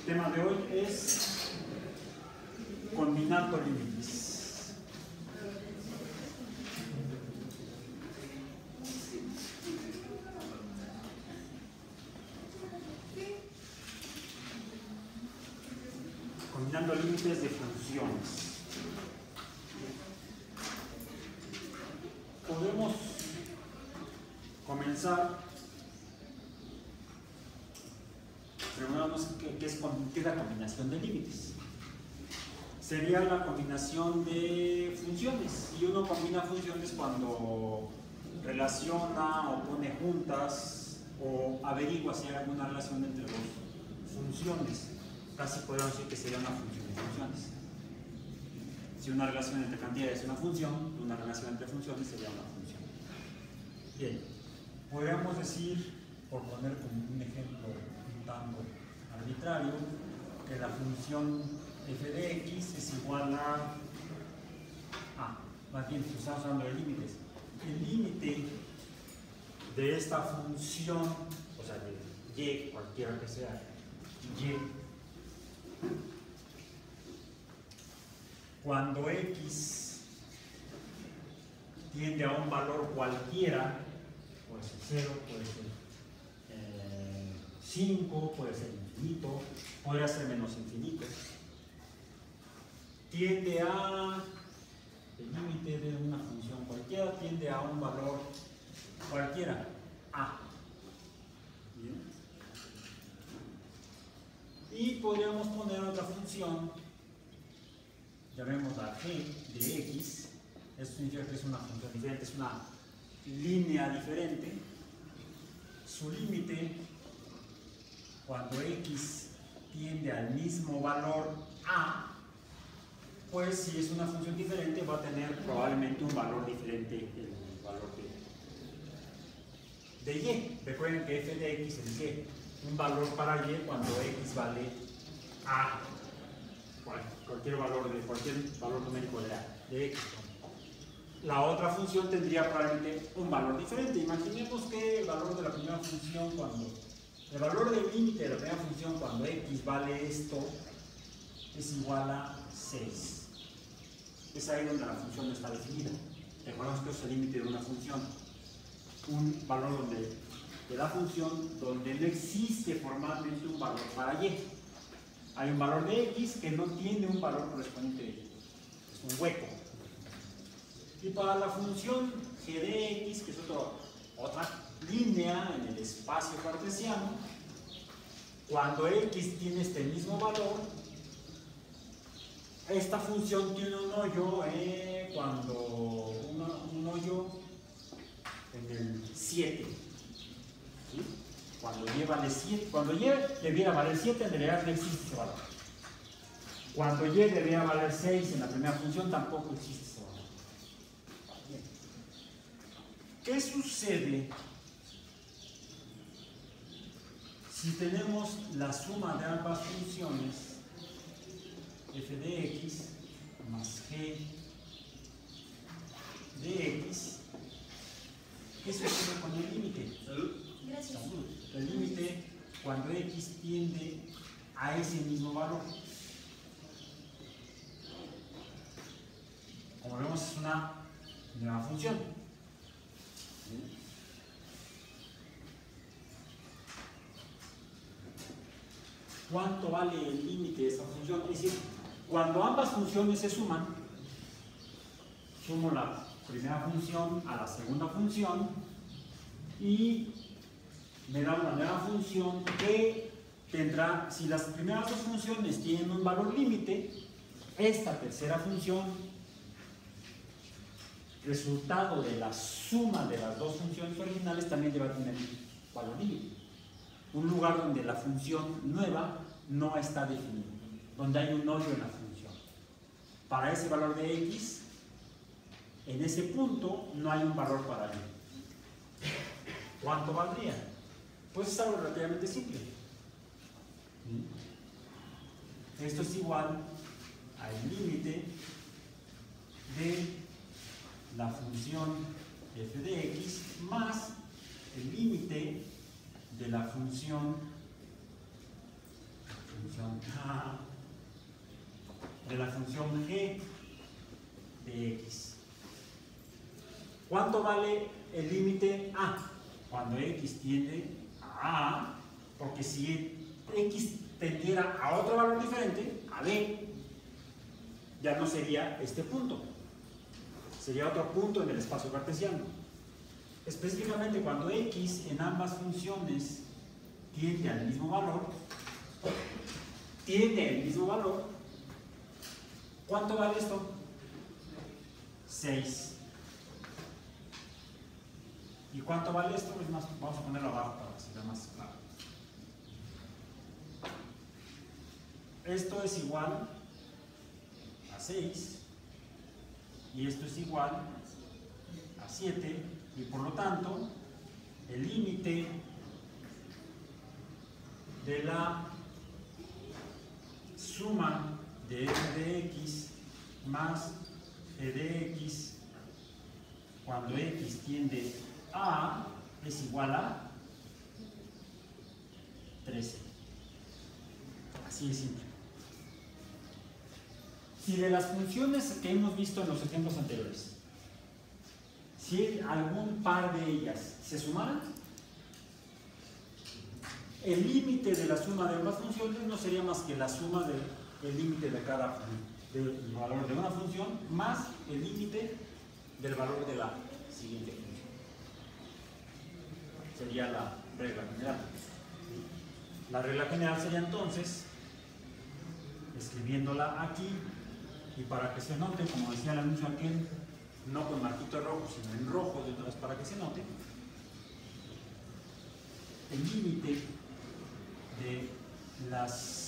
tema de hoy es combinando límites. Combinando límites de funciones. Podemos comenzar preguntándonos qué es la combinación de límites. Sería la combinación de funciones. Y uno combina funciones cuando relaciona o pone juntas o averigua si hay alguna relación entre dos funciones. Casi podríamos decir que sería una función de funciones. Si una relación entre cantidades es una función, una relación entre funciones sería una función. Bien, podríamos decir, por poner como un ejemplo un tanto arbitrario, que la función f de x es igual a... más bien, estamos hablando de límites. El límite de esta función, o sea, de y, cualquiera que sea, y, cuando x tiende a un valor cualquiera, puede ser 0, puede ser 5, puede ser infinito, podría ser menos infinito, tiende a, el límite de una función cualquiera tiende a un valor cualquiera, a. ¿Bien? Y podríamos poner otra función, llamémosla g de x. Esto significa que es una función diferente, es una línea diferente. Su límite, cuando x tiende al mismo valor a, pues si es una función diferente va a tener probablemente un valor diferente el valor de y. Recuerden que f de x es y, un valor para y cuando x vale a, cualquier valor numérico de x. La otra función tendría probablemente un valor diferente. Imaginemos que el valor de la primera función el valor del límite de la primera función cuando x vale esto es igual a 6. Es ahí donde la función no está definida. Recordemos que es el límite de una función. Un valor de la función donde no existe formalmente un valor para y. Hay un valor de x que no tiene un valor correspondiente de y. Es un hueco. Y para la función g de x, que es otra línea en el espacio cartesiano, cuando x tiene este mismo valor, esta función tiene un hoyo un hoyo en el 7. ¿Sí? Cuando y vale 7, cuando y debiera valer 7, en realidad no existe ese valor. Cuando y debiera valer 6 en la primera función, tampoco existe ese valor. Bien. ¿Qué sucede si tenemos la suma de ambas funciones, f de x más g de x? ¿Qué sucede con el límite? Gracias. El límite cuando x tiende a ese mismo valor. Como vemos, es una nueva función. ¿Cuánto vale el límite de esta función? Es decir, cuando ambas funciones se suman, sumo la primera función a la segunda función y me da una nueva función que tendrá, si las primeras dos funciones tienen un valor límite, esta tercera función, resultado de la suma de las dos funciones originales, también debe tener valor límite. Un lugar donde la función nueva no está definida, donde hay un hoyo en la función. Para ese valor de x, en ese punto no hay un valor para y. ¿Cuánto valdría? Pues es algo relativamente simple. Esto es igual al límite de la función f de x más el límite de la función función g de x. ¿Cuánto vale el límite a? Cuando x tiende a a, porque si x tendiera a otro valor diferente, a b, ya no sería este punto, sería otro punto en el espacio cartesiano. Específicamente cuando x en ambas funciones tiende al mismo valor, ¿cuánto vale esto? 6. ¿Y cuánto vale esto? Es más, vamos a ponerlo abajo para que sea más claro. Esto es igual a 6 y esto es igual a 7 y por lo tanto el límite de la suma de f de x más g de x cuando x tiende a es igual a 13. Así de simple. Si de las funciones que hemos visto en los ejemplos anteriores, si algún par de ellas se sumaran, el límite de la suma de ambas funciones no sería más que la suma del límite de cada del valor de una función más el límite del valor de la siguiente función. Sería la regla general. La regla general sería entonces, escribiéndola aquí, y para que se note, como decía el anuncio aquel, no con marquito rojo, sino en rojo, de otra vez para que se note, el límite de las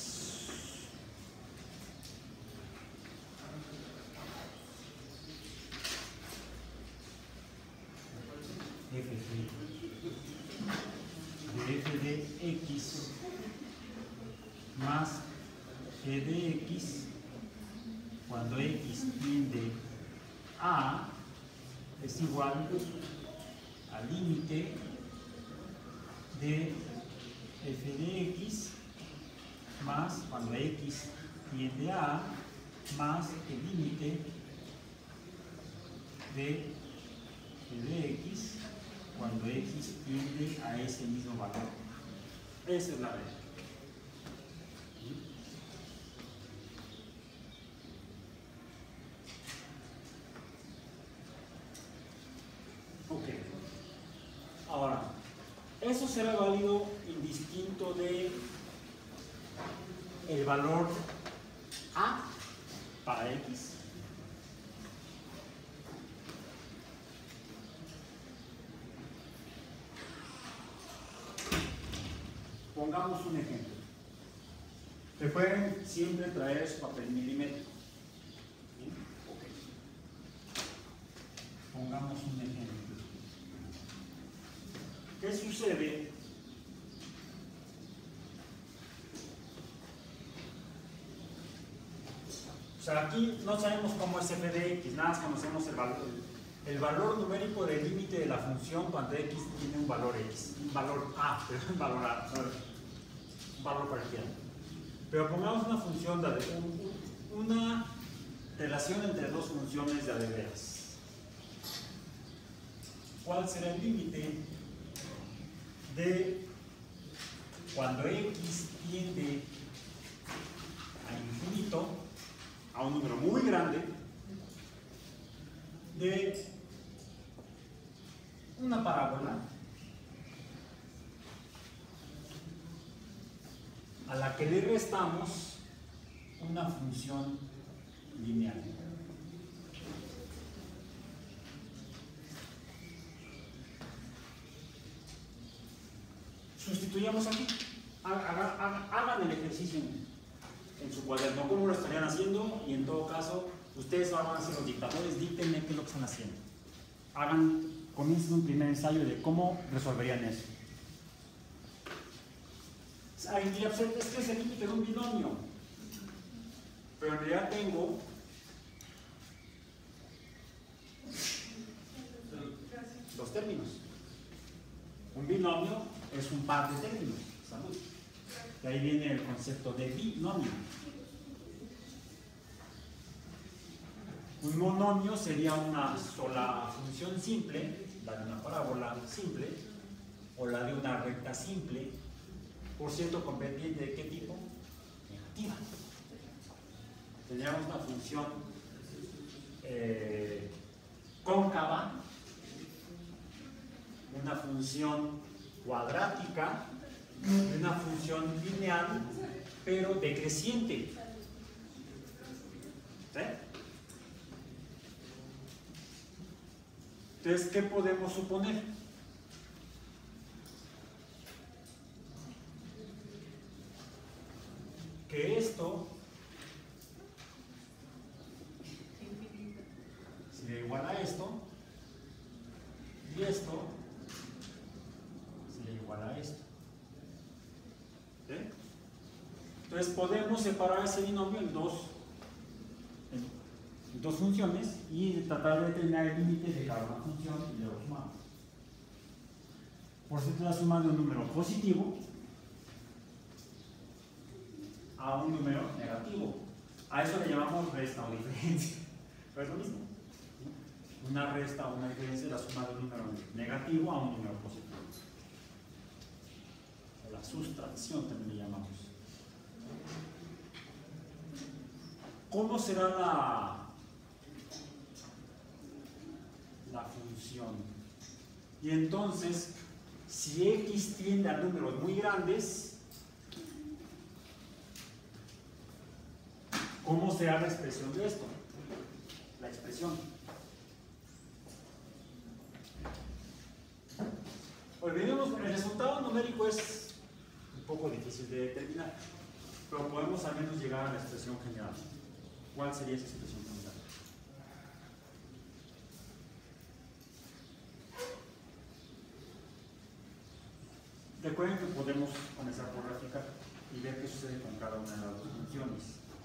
f de x más g de x cuando x tiende a es igual al límite de f de x más cuando x tiende a más el límite de f de x cuando x tiende a ese mismo valor. Esa es la regla. Ok. Ahora, eso será válido indistinto de el valor a para x. Pongamos un ejemplo. Recuerden siempre traer su papel milimétrico. ¿Sí? Okay. Pongamos un ejemplo. ¿Qué sucede? O sea, aquí no sabemos cómo es f de x, nada más conocemos el valor numérico del límite de la función cuando x tiene un valor x, un valor a, pero un valor a, un valor cualquiera. Pero pongamos una función de una relación entre dos funciones de a de veras. ¿Cuál será el límite de cuando x tiende a infinito, a un número muy grande, de una parábola a la que le restamos una función lineal? Sustituyamos aquí. Hagan el ejercicio en su cuaderno, cómo lo estarían haciendo, y en todo caso, ustedes van a ser los dictadores, díctenme qué es lo que están haciendo. Comiencen un primer ensayo de cómo resolverían eso. Alguien diría, pues es que es el límite de un binomio. Pero en realidad tengo dos términos. Un binomio es un par de términos. Salud. De ahí viene el concepto de binomio. Un monomio sería una sola función simple, la de una parábola simple, o la de una recta simple, por cierto, con pendiente ¿de qué tipo? Negativa. Tendríamos una función cóncava, una función cuadrática y una función lineal, pero decreciente. ¿Sí? Entonces, ¿qué podemos suponer? Que esto sería igual a esto, y esto sería igual a esto. ¿Sí? Entonces podemos separar ese binomio en dos funciones y tratar de determinar el límite de cada una función y luego sumamos. Por cierto, la suma de un número positivo a un número negativo. A eso le llamamos resta o diferencia. Pero es lo mismo. Una resta o una diferencia es la suma de un número negativo a un número positivo. O la sustracción también le llamamos. ¿Cómo será la función? Y entonces, si x tiende a números muy grandes, ¿cómo será la expresión de esto? La expresión. Olvidemos, el resultado numérico es un poco difícil de determinar, pero podemos al menos llegar a la expresión general. ¿Cuál sería esa expresión general? Recuerden que podemos comenzar por graficar y ver qué sucede con cada una de las dos funciones.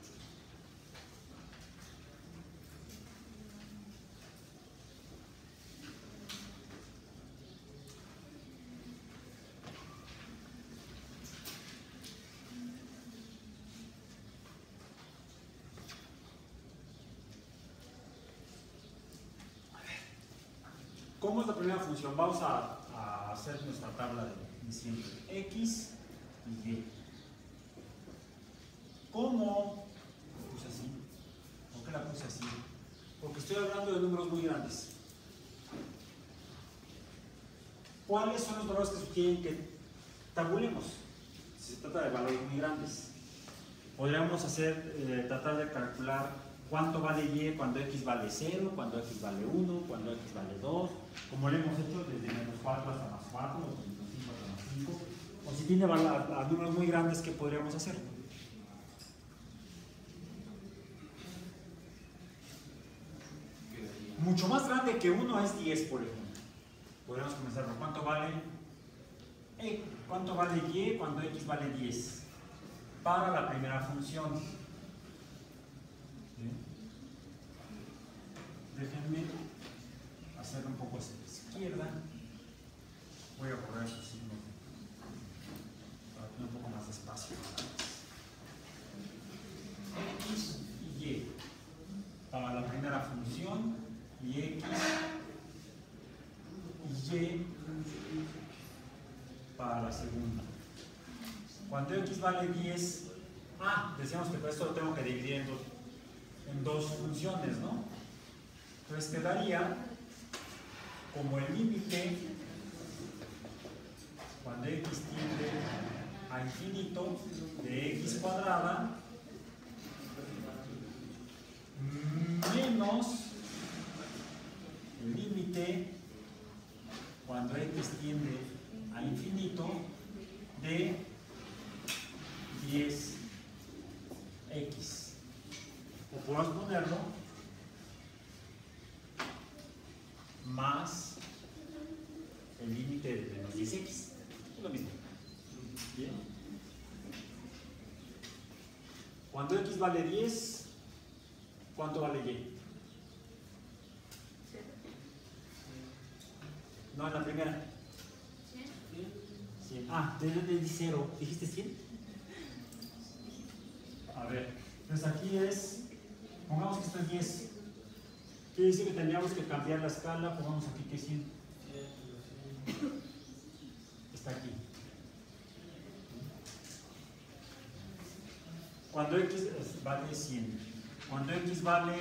¿Cómo es la primera función? Vamos a hacer nuestra tabla de siempre. X y Y. ¿Cómo la puse así? ¿Por qué la puse así? Porque estoy hablando de números muy grandes. ¿Cuáles son los valores que sugieren que tabulemos? Si se trata de valores muy grandes. Podríamos tratar de calcular cuánto vale y cuando x vale 0, cuando x vale 1, cuando x vale 2, como lo hemos hecho desde menos 4 hasta más 4, o desde menos 5 hasta más 5. O si tiene a números muy grandes, ¿qué podríamos hacer? Mucho más grande que 1 es 10, por ejemplo. Podríamos comenzar por cuánto vale y cuando x vale 10 para la primera función. ¿Sí? Déjenme hacerlo un poco hacia la izquierda. Voy a borrar estos signos para tener un poco más de espacio. X y Y para la primera función y X y Y para la segunda. Cuando X vale 10, decíamos que por esto lo tengo que dividir en dos funciones, ¿no? Entonces quedaría como el límite cuando x tiende a infinito de x cuadrada menos el límite cuando x tiende a infinito de 10x. O podemos ponerlo más el límite de menos 10x. Es lo mismo. Bien. Cuando x vale 10, ¿cuánto vale y? No, en la primera. 100. De 0. ¿Dijiste 100? A ver, entonces aquí es, pongamos que esto es 10. Quiere decir que tendríamos que cambiar la escala, pongamos aquí que 100. Está aquí. Cuando x vale 100, cuando x vale...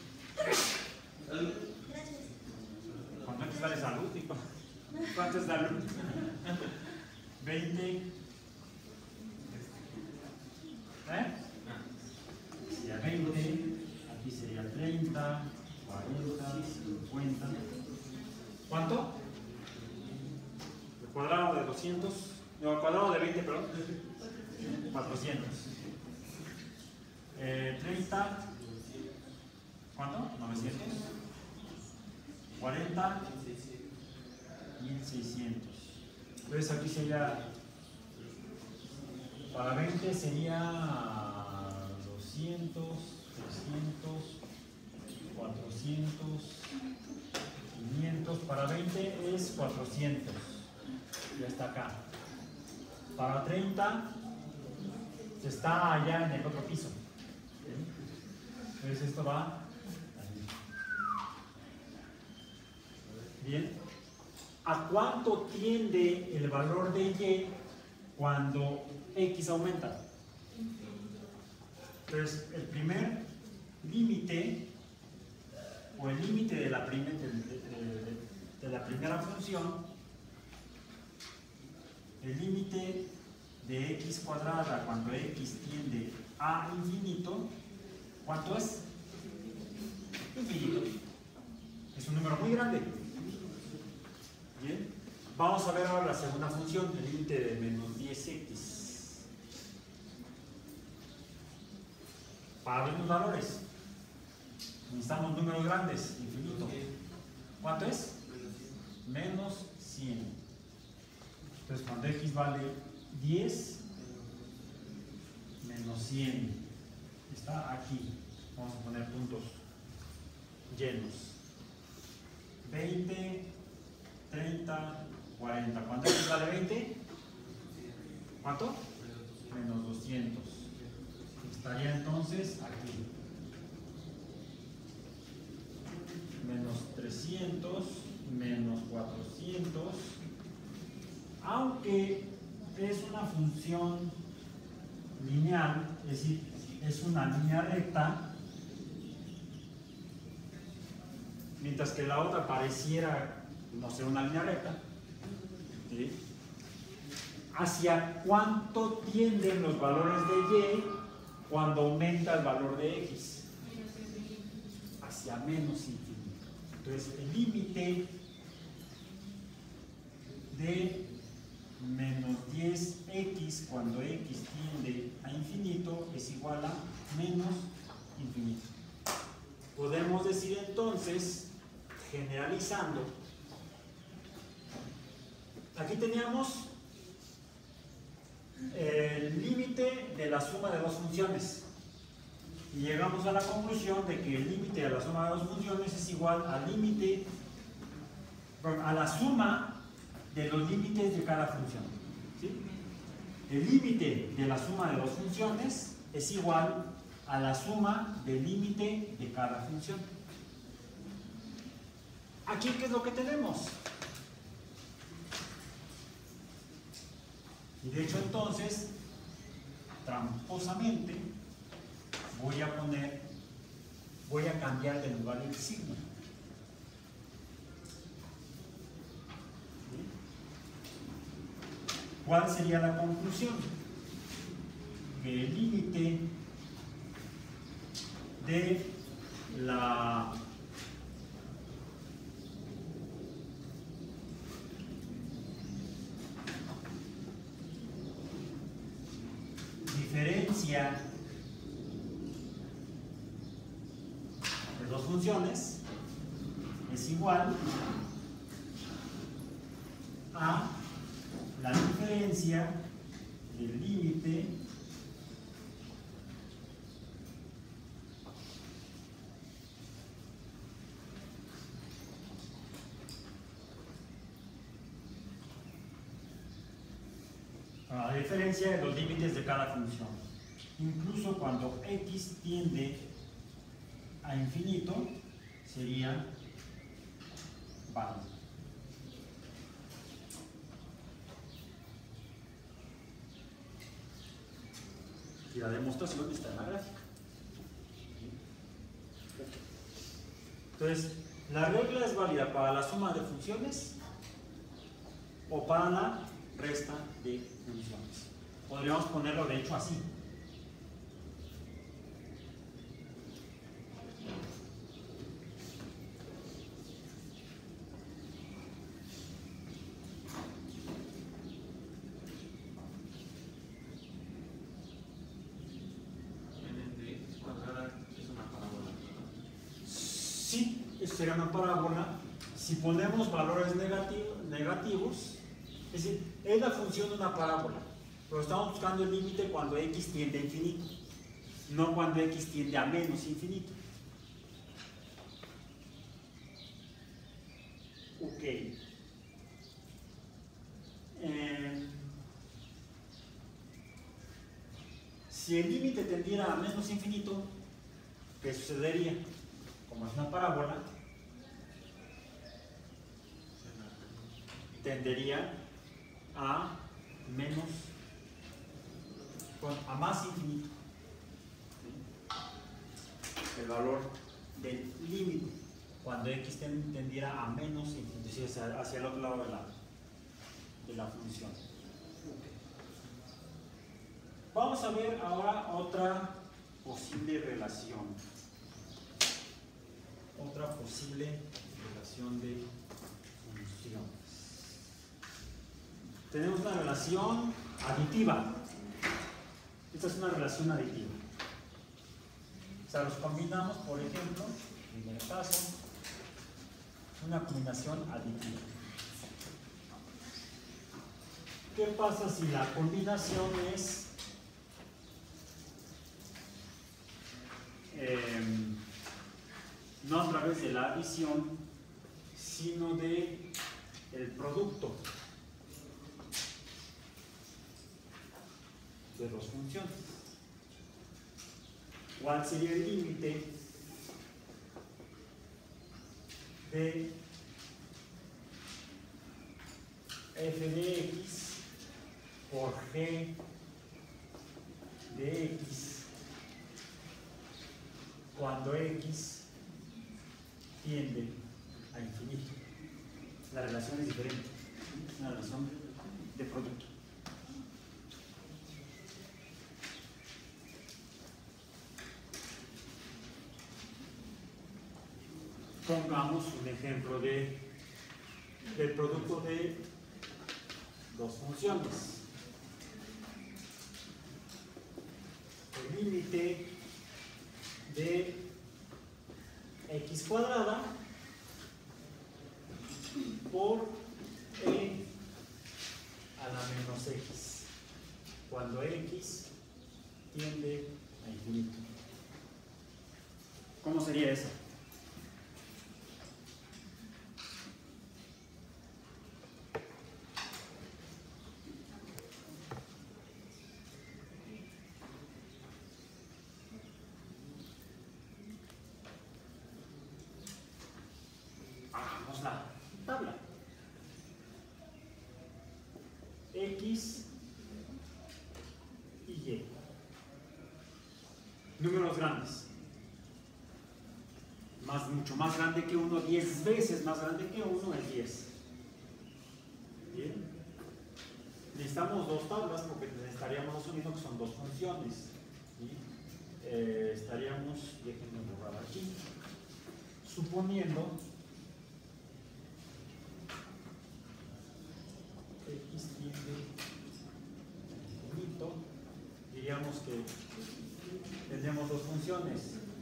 Cuando x vale salud, ¿cuánto es salud? 20. Sería 20, aquí sería 30, 40, 50. ¿Cuánto? El cuadrado de 200, no, el cuadrado de 20, perdón. 400. 30, ¿cuánto? 900. 40, 1600. Entonces aquí sería, para 20 sería 200, 300, 400, 500. Para 20 es 400. Ya está acá. Para 30 está allá en el otro piso. Entonces esto va así. Bien. ¿A cuánto tiende el valor de y cuando x aumenta? Entonces, el primer límite, o el límite de la primera función, el límite de x cuadrada cuando x tiende a infinito, ¿cuánto es? Infinito. Es un número muy grande. Bien. Vamos a ver ahora la segunda función, el límite de menos 10x. Para ver los valores, necesitamos números grandes, infinito. ¿Cuánto es? Menos 100. Entonces, cuando x vale 10, menos 100. Está aquí. Vamos a poner puntos llenos. 20, 30, 40. ¿Cuánto x vale 20? ¿Cuánto? Menos 200. Estaría entonces aquí. Menos 300, menos 400. Aunque es una función lineal, es decir, es una línea recta, mientras que la otra pareciera no ser una línea recta. ¿Sí? ¿Hacia cuánto tienden los valores de y cuando aumenta el valor de x? Hacia menos infinito. Entonces, el límite de menos 10x cuando x tiende a infinito es igual a menos infinito. Podemos decir entonces, generalizando, aquí teníamos el límite de la suma de dos funciones y llegamos a la conclusión de que el límite de la suma de dos funciones es igual al límite, a la suma de los límites de cada función. ¿Sí? El límite de la suma de dos funciones es igual a la suma del límite de cada función. Aquí, ¿qué es lo que tenemos? Y de hecho, entonces, tramposamente, voy a cambiar de lugar el signo. ¿Sí? ¿Cuál sería la conclusión? Que el límite de la diferencia de dos funciones es igual a la diferencia del límite de los límites de cada función. Incluso cuando x tiende a infinito, sería válido. Y la demostración está en la gráfica. Entonces, la regla es válida para la suma de funciones o para la resta de funciones. Podríamos ponerlo de hecho así. Sí, eso sería una parábola. Si ponemos valores negativos, es decir, es la función de una parábola, pero estamos buscando el límite cuando x tiende a infinito, no cuando x tiende a menos infinito. Ok. Si el límite tendiera a menos infinito, ¿qué sucedería? Como es una parábola, tendería a menos, a más infinito. El valor del límite, cuando x tendiera a menos infinito, es decir, hacia el otro lado de la función. Vamos a ver ahora otra posible relación. Otra posible relación de funciones. Tenemos una relación aditiva. Esta es una relación aditiva. O sea, los combinamos, por ejemplo, en el caso, una combinación aditiva. ¿Qué pasa si la combinación es no a través de la adición, sino de el producto de dos funciones? ¿Cuál sería el límite de f de x por g de x cuando x tiende a infinito? La relación es diferente, es una relación de producto. Pongamos un ejemplo del producto de dos funciones. El límite de x cuadrada por e a la menos x cuando x tiende a infinito. ¿Cómo sería eso? Hagamos la tabla. X y Y. Números grandes. Mucho más grande que 1, 10 veces más grande que 1 es 10. Bien. Necesitamos dos tablas porque estaríamos asumiendo que son dos funciones. ¿Sí? Estaríamos, déjenme borrar aquí, suponiendo x tiende a infinito, diríamos que tenemos dos funciones.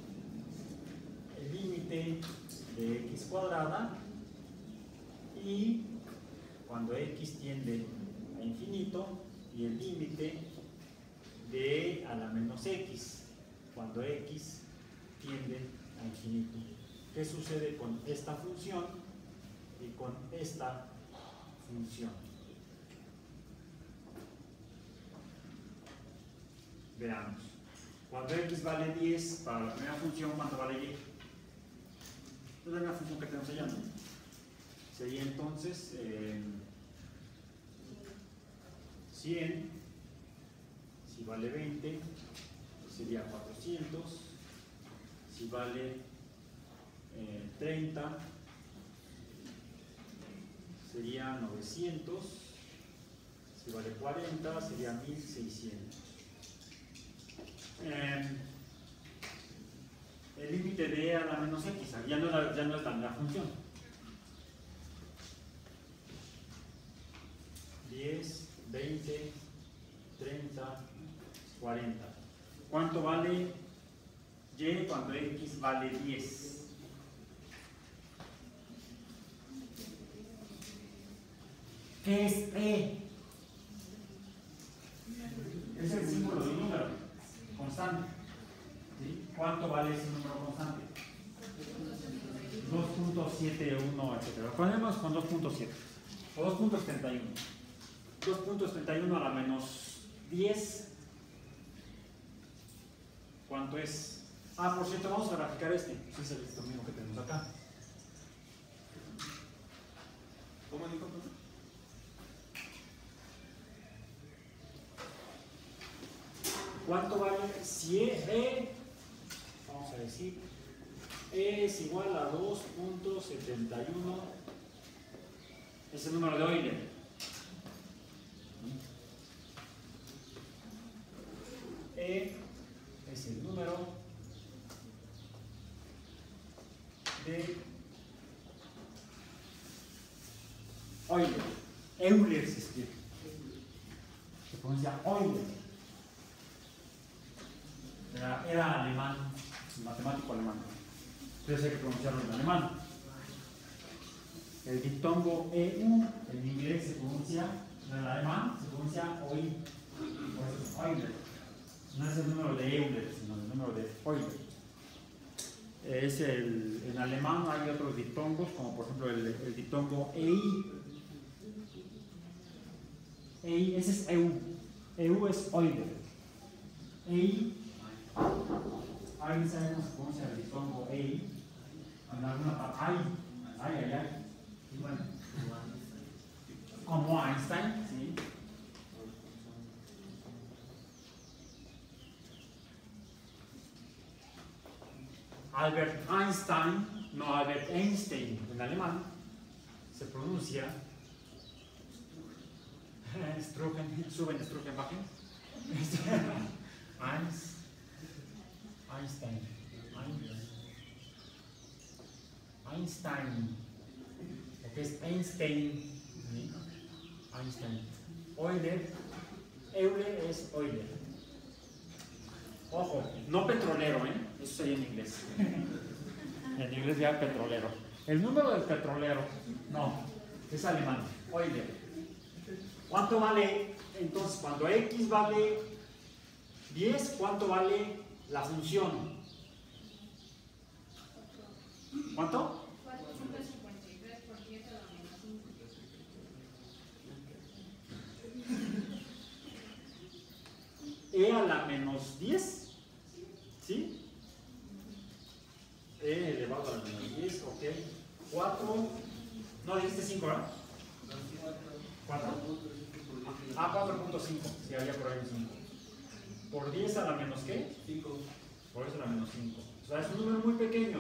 El límite de x cuadrada y cuando x tiende a infinito, y el límite de e a la menos x cuando x tiende a infinito. ¿Qué sucede con esta función y con esta función? Veamos. Cuando x vale 10 para la primera función, ¿cuánto vale y? Es la primera función que tenemos allá, ¿no? Sería entonces 100, si vale 20, sería 400, si vale 30, sería 900, si vale 40, sería 1600. El límite de e a la menos x, ya no es la función. 10, 20, 30, 40. ¿Cuánto vale y cuando x vale 10? ¿Qué es e? Es el símbolo de un número constante. ¿Sí? ¿Cuánto vale ese número constante? 2.71, etc. Lo ponemos con 2.7 o 2.71. 2.71 a la menos 10. ¿Cuánto es? Ah, por cierto, vamos a graficar este. Es esto mismo que tenemos acá. ¿Cómo dijo? ¿Cuánto vale si e, vamos a decir, e es igual a 2.71? Es el número de Euler. E es el número de Euler. Euler se escribe. Se pronuncia Euler. Era alemán, matemático alemán. Entonces hay que pronunciarlo en alemán. El diptongo EU en inglés se pronuncia, en el alemán se pronuncia OI. Por eso es Euler. No es el número de Euler, sino el número de Euler. En alemán hay otros diptongos, como por ejemplo el diptongo EI. EI, ese es EU. EU es Euler. EI. Ahí sabemos cómo se el diptongo EI. En alguna parte. Ay. Y bueno. Como Einstein, ¿sí? Albert Einstein, no Albert Einstein en alemán, se pronuncia Struckenbachen. Einstein, lo que es Einstein, ¿sí? Einstein. Euler es Euler. Ojo, no petrolero, eso sería en inglés. En inglés ya petrolero. El número del petrolero, no, es alemán, Euler. ¿Cuánto vale entonces cuando x vale 10? ¿Cuánto vale la función? ¿Cuánto? 453 por 10 a la menos 5. E a la menos 10, ¿sí? E elevado a la menos 10, ok. 4, no, dijiste 5, ¿verdad? 4. Ah, 4.5, si había por ahí un 5. ¿Por 10 a la menos qué? 5. Por eso a la menos 5. O sea, es un número muy pequeño.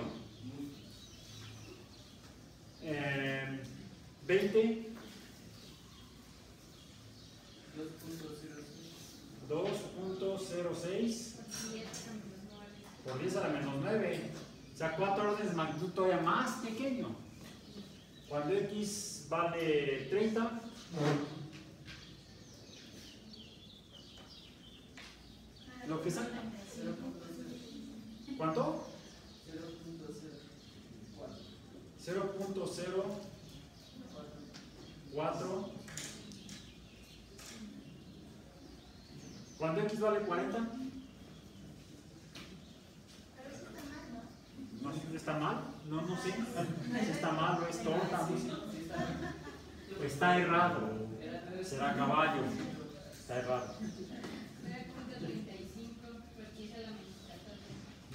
20. 2.06 por 10 a la menos 9. O sea, 4 órdenes de magnitud todavía más pequeño. Cuando x vale 30, lo que sea. ¿Cuánto? 0.04. Cuando x vale 40. No sé si está mal, no sé si está mal o es torta, está errado, será caballo, está errado. 9.35 por 10 a la menos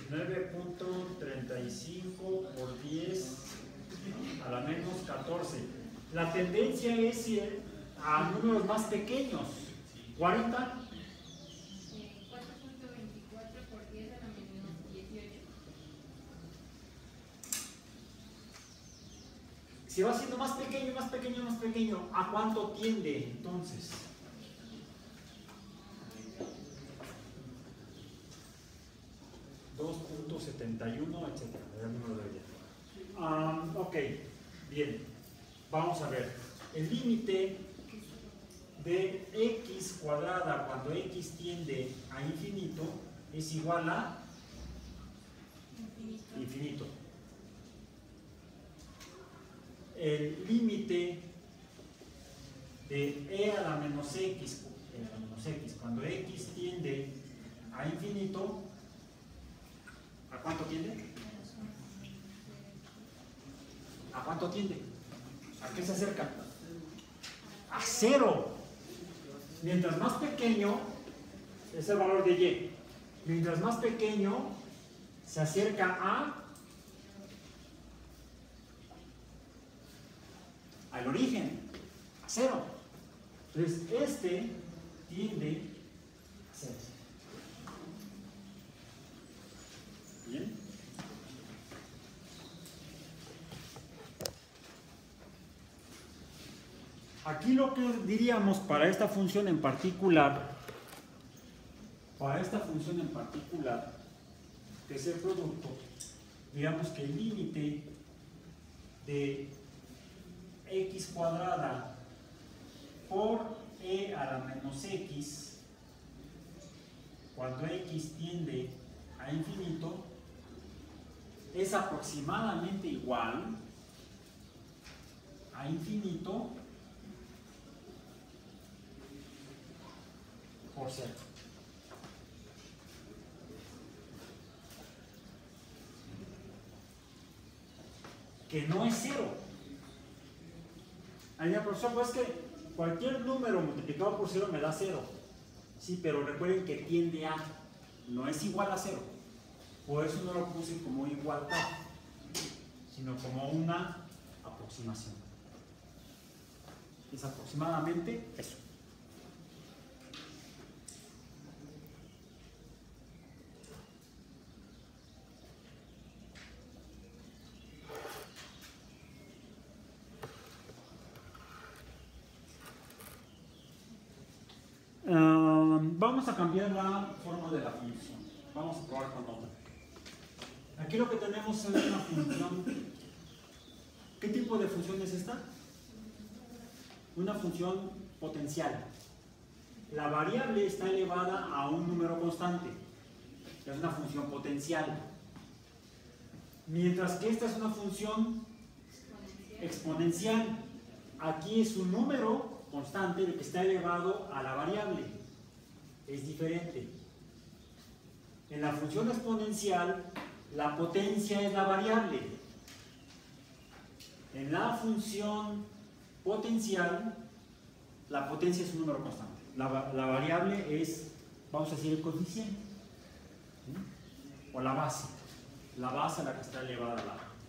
19.35 por 10 a la menos 14. La tendencia es ir a números más pequeños. 40. 4.24 por 10 a la menos 18. Si va siendo más pequeño, más pequeño, más pequeño, ¿a cuánto tiende entonces? .71, etcétera. El número de ella. Ok, bien. Vamos a ver. El límite de x cuadrada cuando x tiende a infinito es igual a infinito. El límite de e a la menos x cuando x tiende a infinito, ¿a cuánto tiende? ¿A cuánto tiende? ¿A qué se acerca? A 0. Mientras más pequeño es el valor de y. Mientras más pequeño se acerca al origen, a 0. Entonces, este tiende a 0. ¿Bien? Aquí lo que diríamos para esta función en particular, que es el producto, digamos que el límite de x cuadrada por e a la menos x, cuando x tiende a infinito, es aproximadamente igual a infinito por 0. Que no es 0. Ahí, profesor, pues que cualquier número multiplicado por 0 me da 0. Sí, pero recuerden que tiende a, no es igual a 0. Por eso no lo puse como igualdad, sino como una aproximación. Es aproximadamente eso. Vamos a cambiar la forma de la función. Vamos a probar con otra. Aquí lo que tenemos es una función. ¿Qué tipo de función es esta? Una función potencial. La variable está elevada a un número constante. Es una función potencial. Mientras que esta es una función exponencial. Aquí es un número constante que está elevado a la variable. Es diferente. En la función exponencial, la potencia es la variable. En la función potencial, la potencia es un número constante. La variable es, vamos a decir, el coeficiente. ¿Sí? O la base. La base a la que está elevada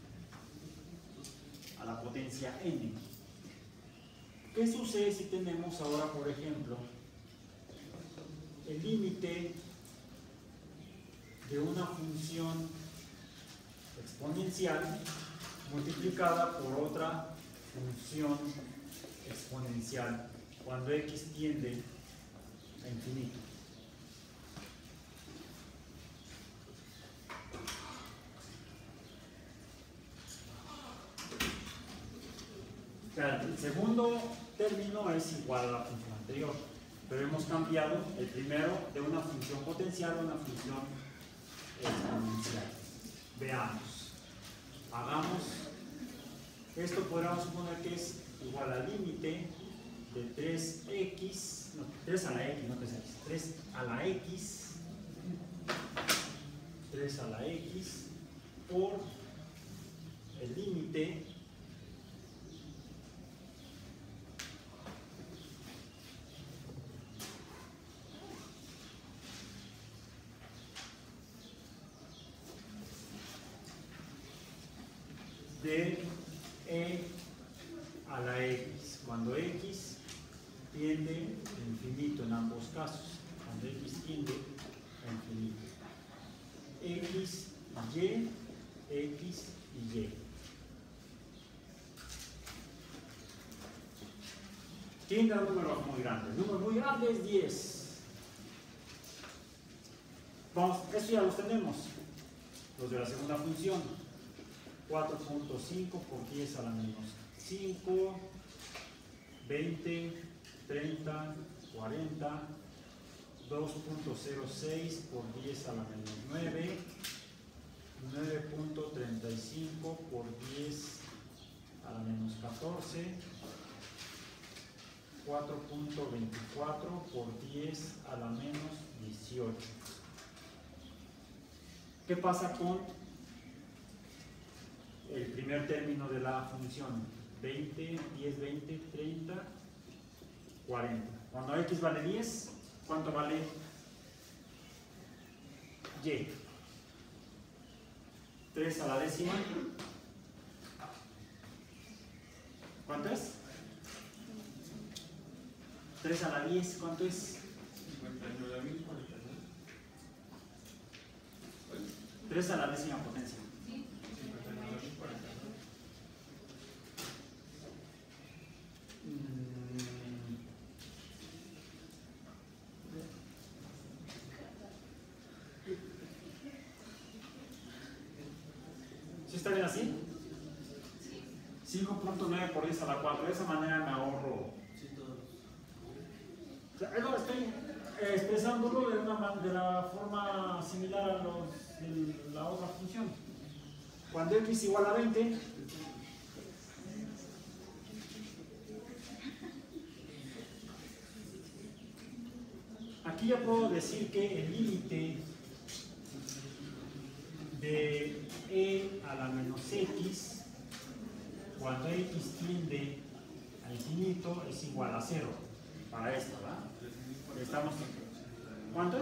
a la potencia n. ¿Qué sucede si tenemos ahora, por ejemplo, el límite de una función exponencial multiplicada por otra función exponencial cuando x tiende a infinito? O sea, el segundo término es igual a la función anterior, pero hemos cambiado el primero de una función potencial a una función exponencial. Veamos. Hagamos. Esto podríamos suponer que es igual al límite de 3x, no, 3 a la x, no 3x, 3 a la x, 3 a la x por el límite de e a la x, cuando x tiende a infinito en ambos casos, cuando x tiende a infinito. X, y, x y y. Tiende a números muy grandes. El número muy grande es 10. Vamos, eso ya los tenemos. Los de la segunda función. 4.5 por 10 a la menos 5, 20, 30, 40, 2.06 por 10 a la menos 9, 9.35 por 10 a la menos 14, 4.24 por 10 a la menos 18. ¿Qué pasa con el primer término de la función? 20, 10, 20, 30, 40. Cuando x vale 10, ¿cuánto vale y? 3 a la décima. ¿Cuánto es? 3 a la 10, ¿cuánto es? 59.049. 3 a la décima potencia. Sí. 59.049. ¿Sí está bien así? 5.9 por 10 a la 4. De esa manera me ahorro. O sea, estoy expresándolo de la forma similar a los de la otra función. Cuando x igual a 20, aquí ya puedo decir que el límite de e a la menos x, cuando x tiende a infinito, es igual a 0. Para esto, ¿verdad? Estamos. ¿Cuánto es?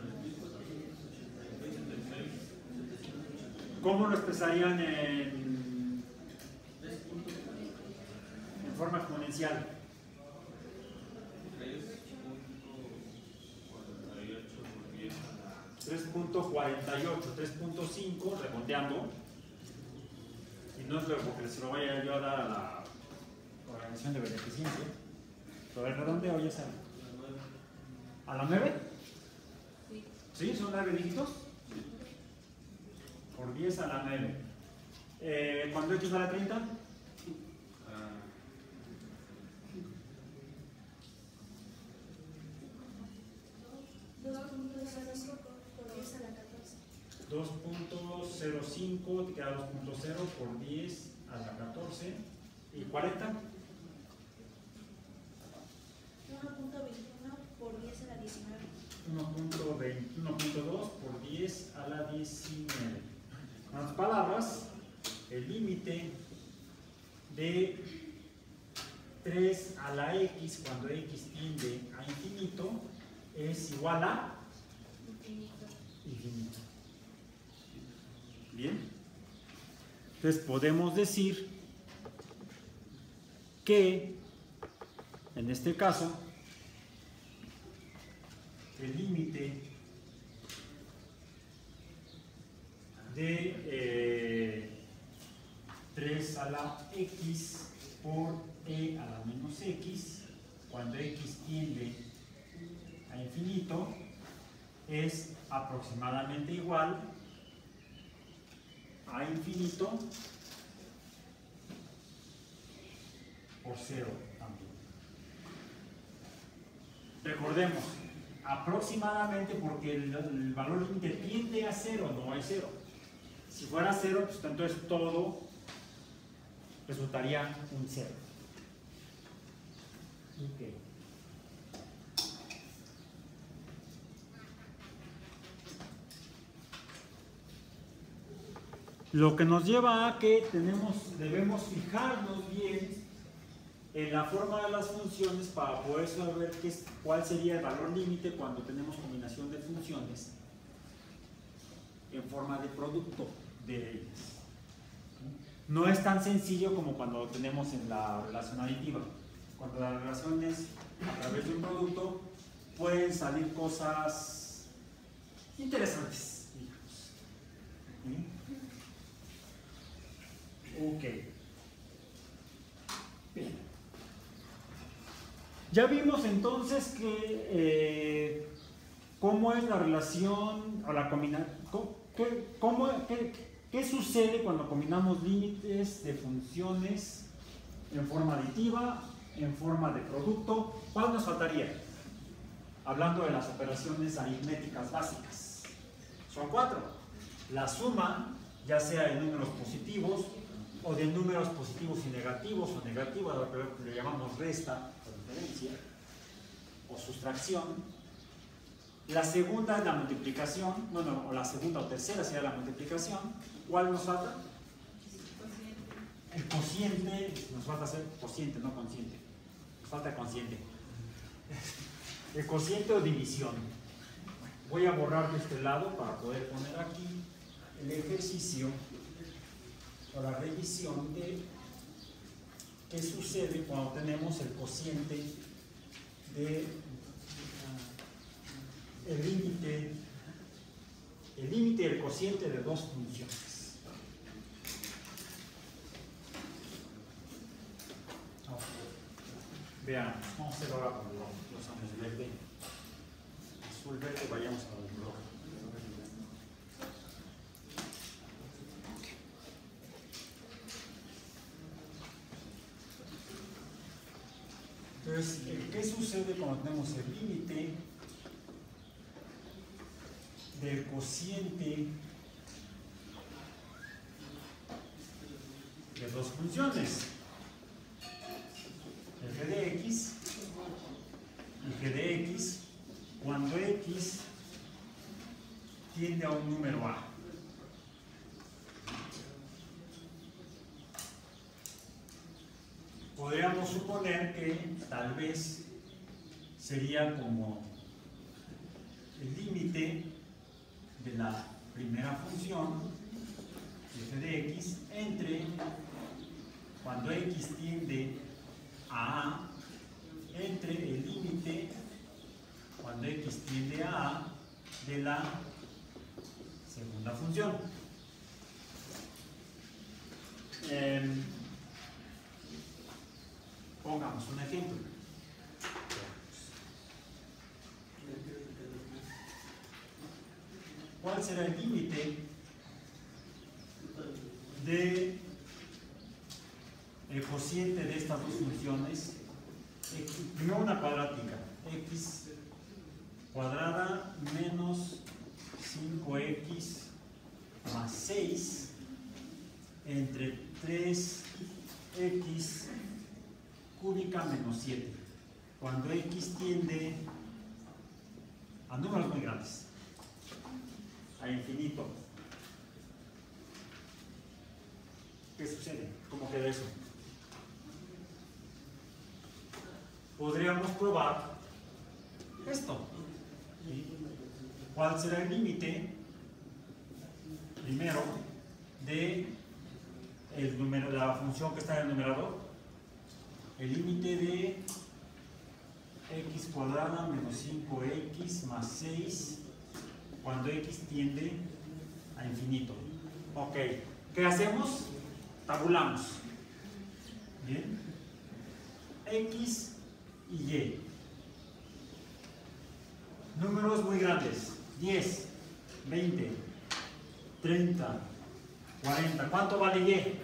¿Cómo lo expresarían en forma exponencial? 3.48, 3.5, redondeando. Y no es porque se lo vaya yo a dar a la organización de beneficencia. Pero el redondeo ya sabe. ¿A la 9? Sí. ¿Sí? ¿Son 9 dígitos? Por 10 a la 9. ¿Cuándo x vale 30? ¿2.05 2.05, te queda 2.0 por 10 a la 14. ¿Y 40? 1.21 por 10 a la 19. 1.2 por 10 a la 19. En otras palabras, el límite de 3 a la x cuando x tiende a infinito es igual a Infinito. infinito. Bien. Entonces podemos decir que en este caso el límite de 3 a la x por e a la menos x cuando x tiende a infinito es aproximadamente igual a infinito por 0 también. Recordemos, aproximadamente porque el valor límite tiende a 0, no es 0. Si fuera 0, pues entonces todo resultaría un 0. Okay. Lo que nos lleva a que debemos fijarnos bien en la forma de las funciones para poder saber cuál sería el valor límite cuando tenemos combinación de funciones en forma de producto de ellas. No es tan sencillo como cuando lo tenemos en la relación aditiva. Cuando la relación es a través de un producto, pueden salir cosas interesantes, digamos. Ok. Bien. Ya vimos entonces que cómo es la relación o la combinación. ¿Qué sucede cuando combinamos límites de funciones en forma aditiva, en forma de producto? ¿Cuál nos faltaría? Hablando de las operaciones aritméticas básicas. Son 4. La suma, ya sea de números positivos o de números positivos y negativos, o negativos, a lo que le llamamos resta o diferencia, o sustracción. La segunda es la multiplicación, o la segunda o tercera sería la multiplicación. ¿Cuál nos falta? El cociente, nos falta hacer cociente, no consciente. Nos falta consciente. El cociente o división. Voy a borrar de este lado para poder poner aquí el ejercicio o la revisión de qué sucede cuando tenemos el cociente de el límite y el cociente de dos funciones. Vean, vamos a hacer ahora con los años verde, azul, verde, vayamos a los rojos. Entonces, ¿qué sucede cuando tenemos el límite del cociente de dos funciones? El g de x y g de x cuando x tiende a un número a. Podríamos suponer que tal vez sería como el límite de la primera función f de x entre cuando x tiende a a entre el límite cuando x tiende a a de la segunda función. Pongamos un ejemplo. ¿Cuál será el límite de el cociente de estas dos funciones? Primero una cuadrática, x cuadrada menos 5x más 6 entre 3x cúbica menos 7, cuando x tiende a números muy grandes, a infinito. ¿Qué sucede? ¿Cómo queda eso? Podríamos probar esto. ¿Cuál será el límite? Primero, de el número, la función que está en el numerador. El límite de x cuadrada menos 5x más 6 cuando x tiende a infinito. Ok, ¿qué hacemos? Tabulamos. Bien. X y y. Números muy grandes. 10, 20, 30, 40. ¿Cuánto vale y?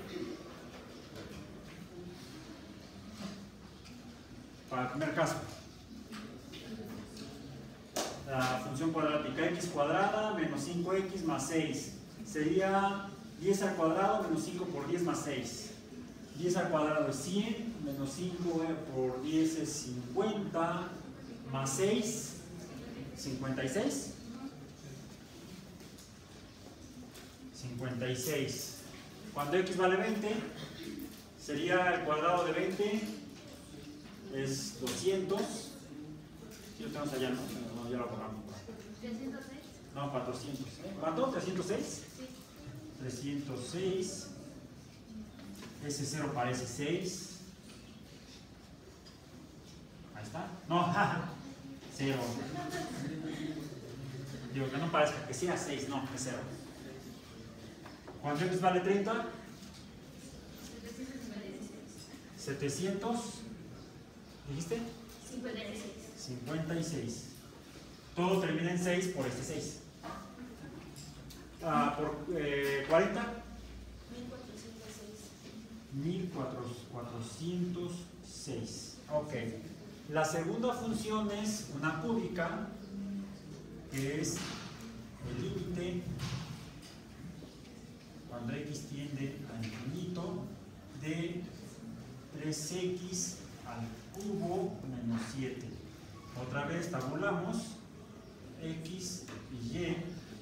Para el primer caso. La función cuadrática x cuadrada menos 5x más 6. Sería 10 al cuadrado menos 5 por 10 más 6. 10 al cuadrado es 100, menos 5 por 10 es 50, más 6, 56. 56. Cuando x vale 20, sería el cuadrado de 20 es 200. Si lo tenemos allá, no, ya lo borramos. 306. No, 400. ¿Cuánto? ¿306? Sí. 306 Ese 0 parece 6. Ahí está. No, jaja. 0. Digo que no parezca que sea 6, no, es 0. Cuando x vale 30, 700, ¿dijiste? 56. Todo termina en 6 por este 6. Por 40. 1406. Ok. La segunda función es una cúbica, que es el límite cuando x tiende a infinito de 3x al cubo menos 7. Otra vez tabulamos x y y.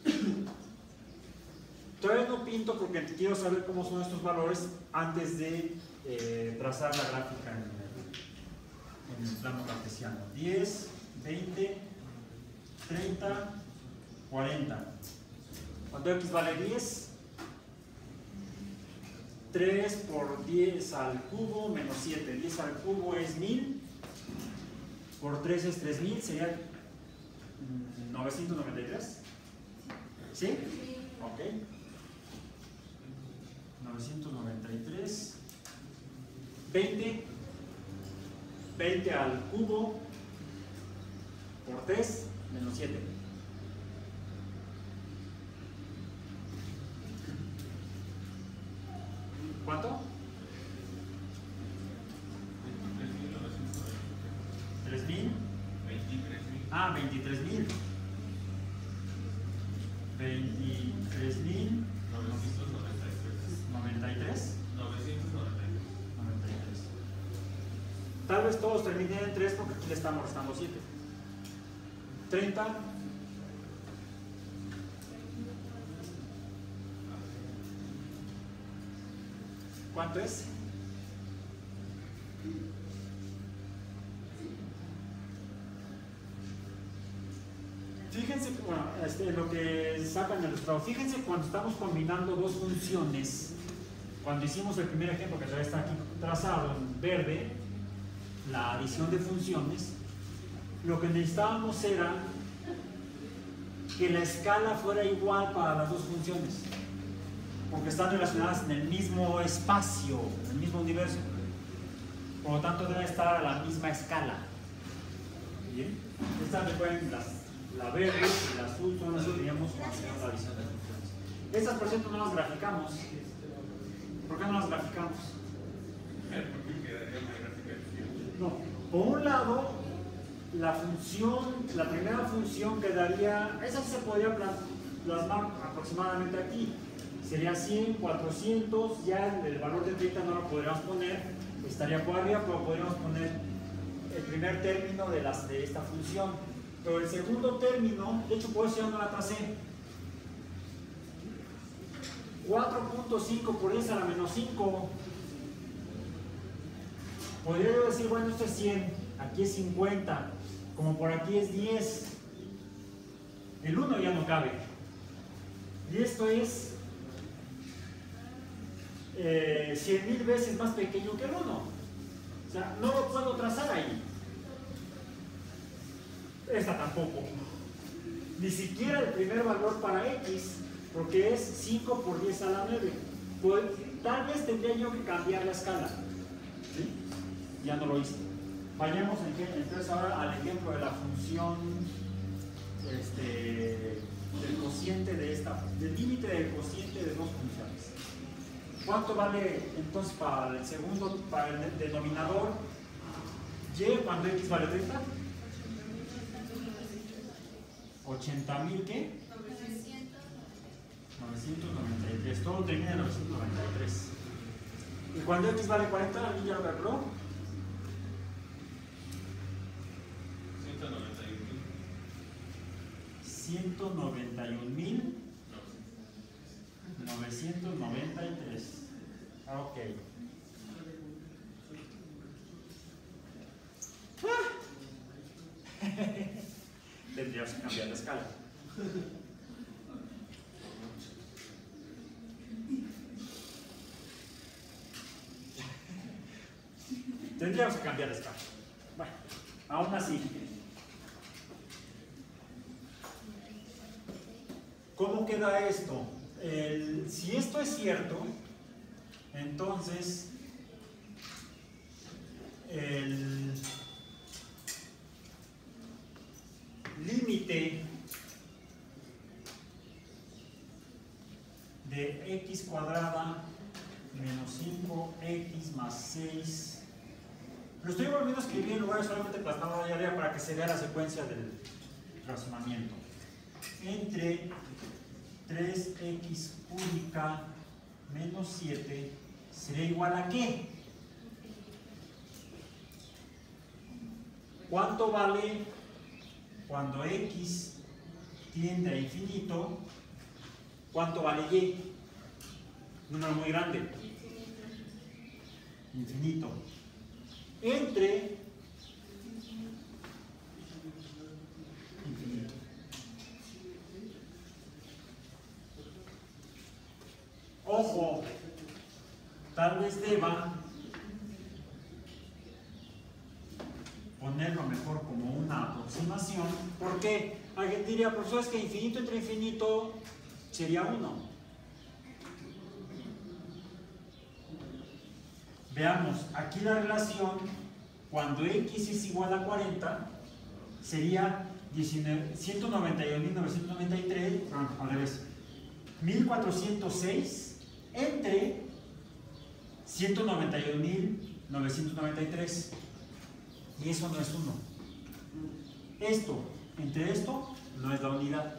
Todavía no pinto porque quiero saber cómo son estos valores antes de trazar la gráfica en el plano cartesiano. 10, 20, 30, 40. Cuando x vale 10, 3 por 10 al cubo menos 7. 10 al cubo es 1000. Por 3 es 3000, sería 993. ¿Sí? Ok. 993. 20 al cubo por 3 menos 7. ¿Cuánto? 3.000. 23.000. 23.093. 93. Tal vez todos terminen en 3 porque aquí le estamos restando 7. 30. ¿Cuánto es? Fíjense, bueno, lo que sacan el ilustrado. Fíjense cuando estamos combinando dos funciones. Cuando hicimos el primer ejemplo, que todavía está aquí trazado en verde, la adición de funciones, lo que necesitábamos era que la escala fuera igual para las dos funciones, porque están relacionadas en el mismo espacio, en el mismo universo. Por lo tanto, deben estar a la misma escala. ¿Bien? Estas recuerden, la verde y la azul son las que teníamos cuando hacíamos la adición de funciones. Estas, por cierto, no las graficamos. ¿Por qué no las graficamos? No, por un lado, la primera función quedaría, esa sí se podría plasmar aproximadamente aquí. Sería 100, 400, ya el valor de 30 no lo podríamos poner, estaría por arriba, pero podríamos poner el primer término de esta función. Pero el segundo término, de hecho por eso ya no la tracé. 4.5 por 10 a la menos 5. Podría yo decir, bueno, esto es 100, aquí es 50, como por aquí es 10. El 1 ya no cabe. Y esto es 100.000 veces más pequeño que el 1. O sea, no lo puedo trazar ahí. Esta tampoco. Ni siquiera el primer valor para x, porque es 5 por 10 a la 9. Pues, tal vez tendría yo que cambiar la escala. ¿Sí? Ya no lo hice. Vayamos entonces ahora al ejemplo de la función del cociente del límite del cociente de dos funciones. ¿Cuánto vale entonces para el segundo, para el denominador y cuando x vale 30? 80.000 ¿qué? 993. Todo termina en 993. ¿Y cuando x vale 40? ¿Alguien ya lo calculó? 191.993. Ok. Tendríamos que cambiar la escala. Tendríamos que cambiar de escala. Bueno, aún así, ¿cómo queda esto? Si esto es cierto, entonces el límite de x cuadrada menos 5x más 6. Lo estoy volviendo a escribir en lugar de solamente plasmado allá arriba para que se vea la secuencia del razonamiento. Entre 3x cúbica menos 7 sería igual a ¿qué? ¿Cuánto vale cuando x tiende a infinito? ¿Cuánto vale y? Un número muy grande. Infinito. Entre infinito. Ojo, tal vez deba ponerlo mejor como una aproximación. ¿Por qué? Alguien diría, profesor, es que infinito entre infinito sería 1. Veamos, aquí la relación, cuando x es igual a 40, sería 191.993, al revés, 1406 entre 191.993. Y eso no es 1. Esto, entre esto, no es la unidad.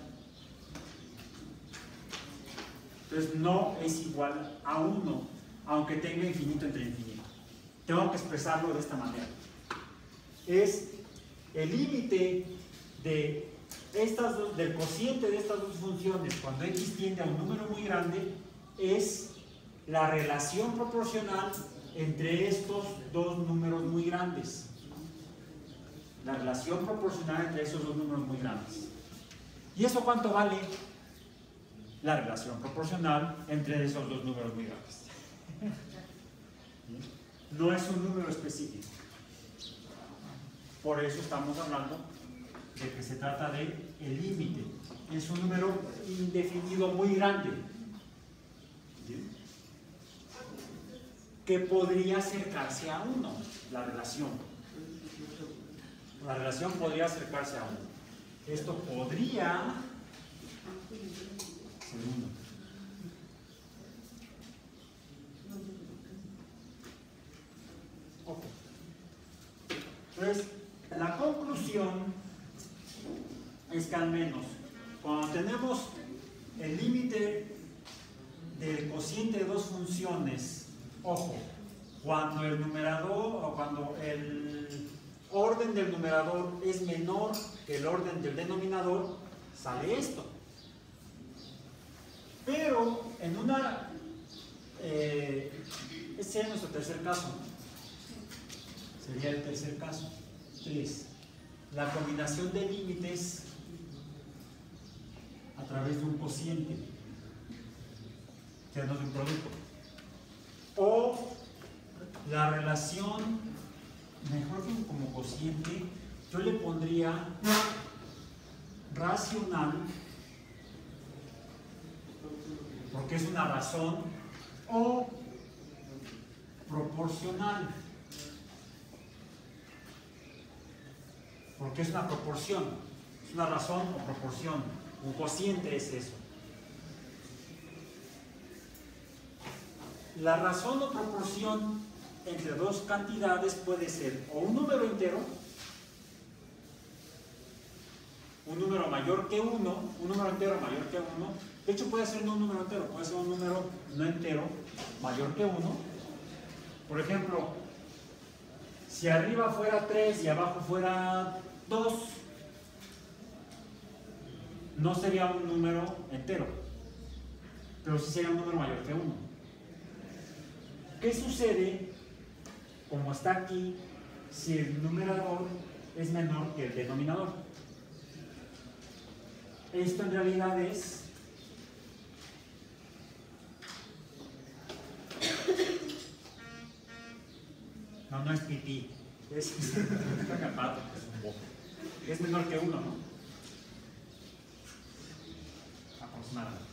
Entonces no es igual a 1, aunque tenga infinito entre infinito. Tengo que expresarlo de esta manera. Es el límite de del cociente de estas dos funciones cuando x tiende a un número muy grande, es la relación proporcional entre estos dos números muy grandes. La relación proporcional entre esos dos números muy grandes. ¿Y eso cuánto vale? La relación proporcional entre esos dos números muy grandes. No es un número específico. Por eso estamos hablando de que se trata de el límite. Es un número indefinido muy grande, que podría acercarse a 1, la relación. La relación podría acercarse a 1. Esto podría ser 1. Ok. Entonces, la conclusión es que al menos cuando tenemos el límite del cociente de dos funciones, ojo, cuando el numerador o cuando el orden del numerador es menor que el orden del denominador, sale esto. Pero en una ese sería nuestro tercer caso. Sería el tercer caso. 3. La combinación de límites a través de un cociente, que no es un producto. O la relación, mejor que como cociente, yo le pondría racional, porque es una razón, o proporcional, porque es una proporción, es una razón o proporción. Un cociente es eso. La razón o proporción entre dos cantidades puede ser o un número entero, un número mayor que 1, un número entero mayor que 1. De hecho, puede ser no un número entero, puede ser un número no entero mayor que 1. Por ejemplo, si arriba fuera 3 y abajo fuera 2, no sería un número entero, pero sí sería un número mayor que 1. ¿Qué sucede, como está aquí, si el numerador es menor que el denominador? Esto en realidad es no no es pipí, es aparato, que es un bobo. Es menor que 1, ¿no? Aproximadamente.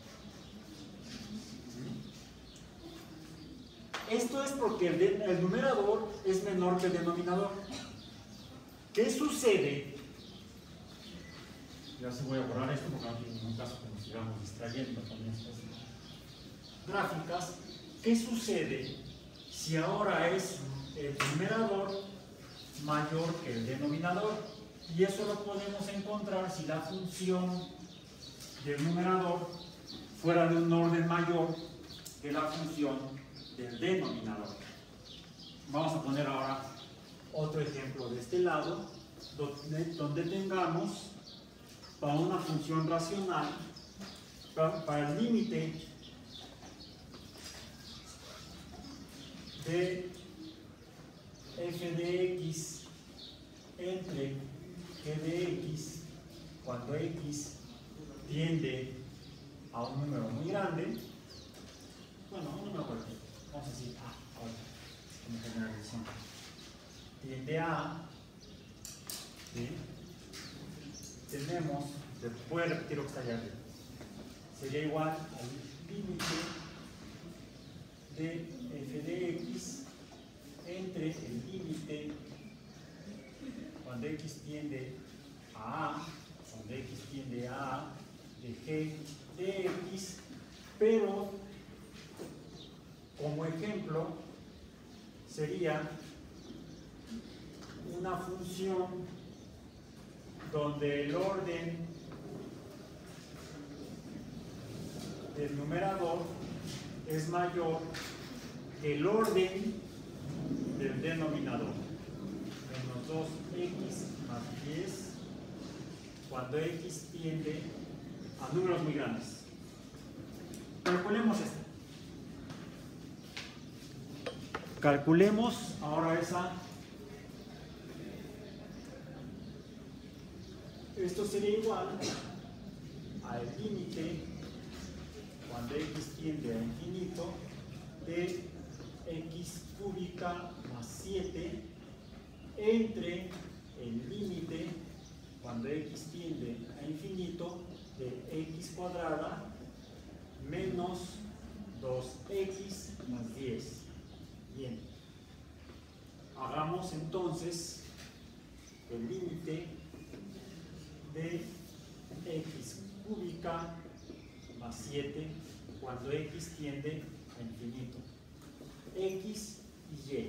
Esto es porque el numerador es menor que el denominador. ¿Qué sucede? Ya se voy a borrar esto porque no tiene ningún caso que nos sigamos distrayendo con estas gráficas. ¿Qué sucede si ahora es el numerador mayor que el denominador? Y eso lo podemos encontrar si la función del numerador fuera de un orden mayor que la función del denominador. Vamos a poner ahora otro ejemplo de este lado, donde tengamos para una función racional, para el límite de f de x entre g de x cuando x tiende a un número muy grande, bueno, un número cualquiera, vamos a decir A, ahora, como generalización, tiende a, ¿sí? Tenemos, voy a repetir lo que está allá arriba, sería igual al límite de f de x entre el límite cuando x tiende a A, cuando x tiende a A de g de x, pero como ejemplo sería una función donde el orden del numerador es mayor que el orden del denominador, menos 2x más 10 cuando x tiende a números muy grandes. Calculemos esto. Calculemos ahora esto sería igual al límite cuando x tiende a infinito de x cúbica más 7 entre el límite cuando x tiende a infinito de x cuadrada menos 2x más 10. Bien, hagamos entonces el límite de x cúbica más 7 cuando x tiende a infinito. X y y.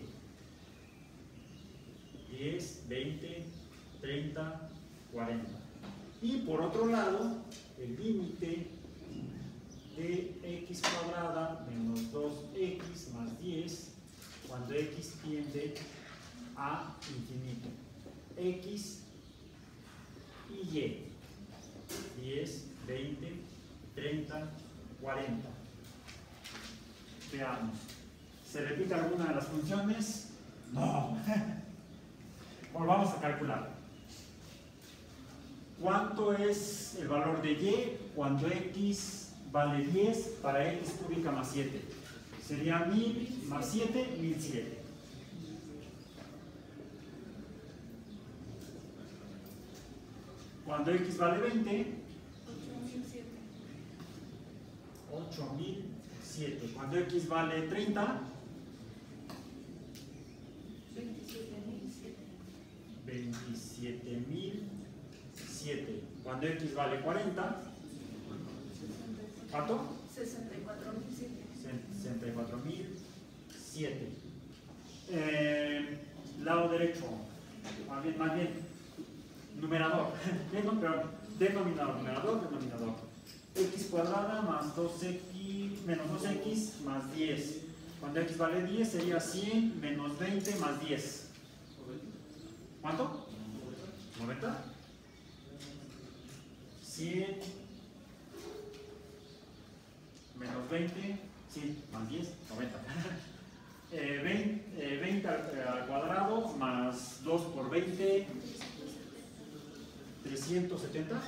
10, 20, 30, 40. Y por otro lado, el límite de x cuadrada menos 2x más 10 cuando x tiende a infinito. X y y. 10, 20, 30, 40. Veamos. ¿Se repite alguna de las funciones? No. Volvamos a calcular. ¿Cuánto es el valor de y cuando x vale 10 para x cúbica más 7? Sería 1000 más 7, 1007. Cuando x vale 20, 8007. Cuando x vale 30, 27007. Cuando x vale 40, ¿cuánto? 64007. Lado derecho, más bien, numerador, denominador. X cuadrada más 2x, menos 2x más 10. Cuando x vale 10 sería 100 menos 20 más 10. ¿Cuánto? 90. 100 menos 20, sí, más 10, 90. 20 al cuadrado más 2 por 20, 370.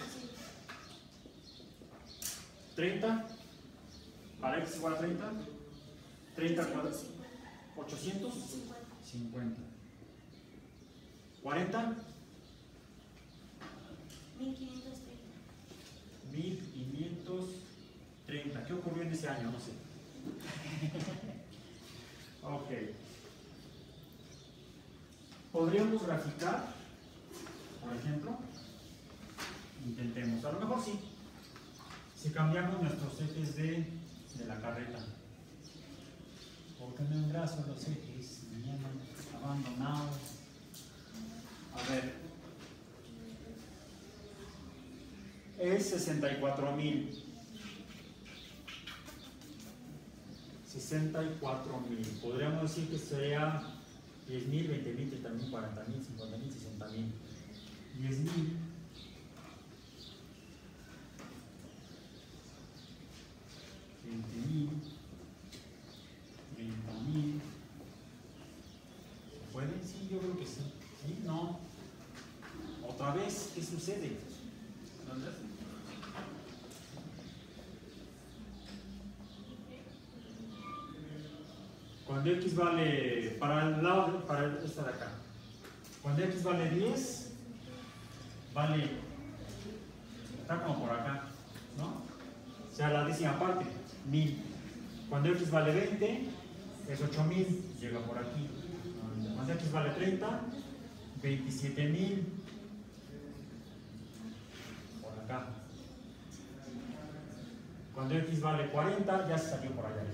30, para x igual a 30. 30 al cuadrado, 800. 50. 40. 1530. 1530. ¿Qué ocurrió en ese año? No sé. Ok. ¿Podríamos graficar, por ejemplo? Intentemos. A lo mejor sí. Si cambiamos nuestros ejes de la carreta. Porque no engraso los ejes, me llaman abandonados. A ver. Es 64,000. 64,000. Podríamos decir que sería 10,000, 20,000, 30,000, 40,000, 50,000, 60,000. 10,000. 20,000. 30,000. ¿Se puede? Sí, yo creo que sí. ¿Sí? No. Otra vez, ¿qué sucede? ¿Dónde? Cuando x vale, para el lado, para esta de acá, cuando x vale 10, vale, está como por acá, ¿no? O sea, la décima parte, 1000. Cuando x vale 20, es 8000, llega por aquí. Cuando x vale 30, 27,000, por acá. Cuando x vale 40, ya se salió por allá.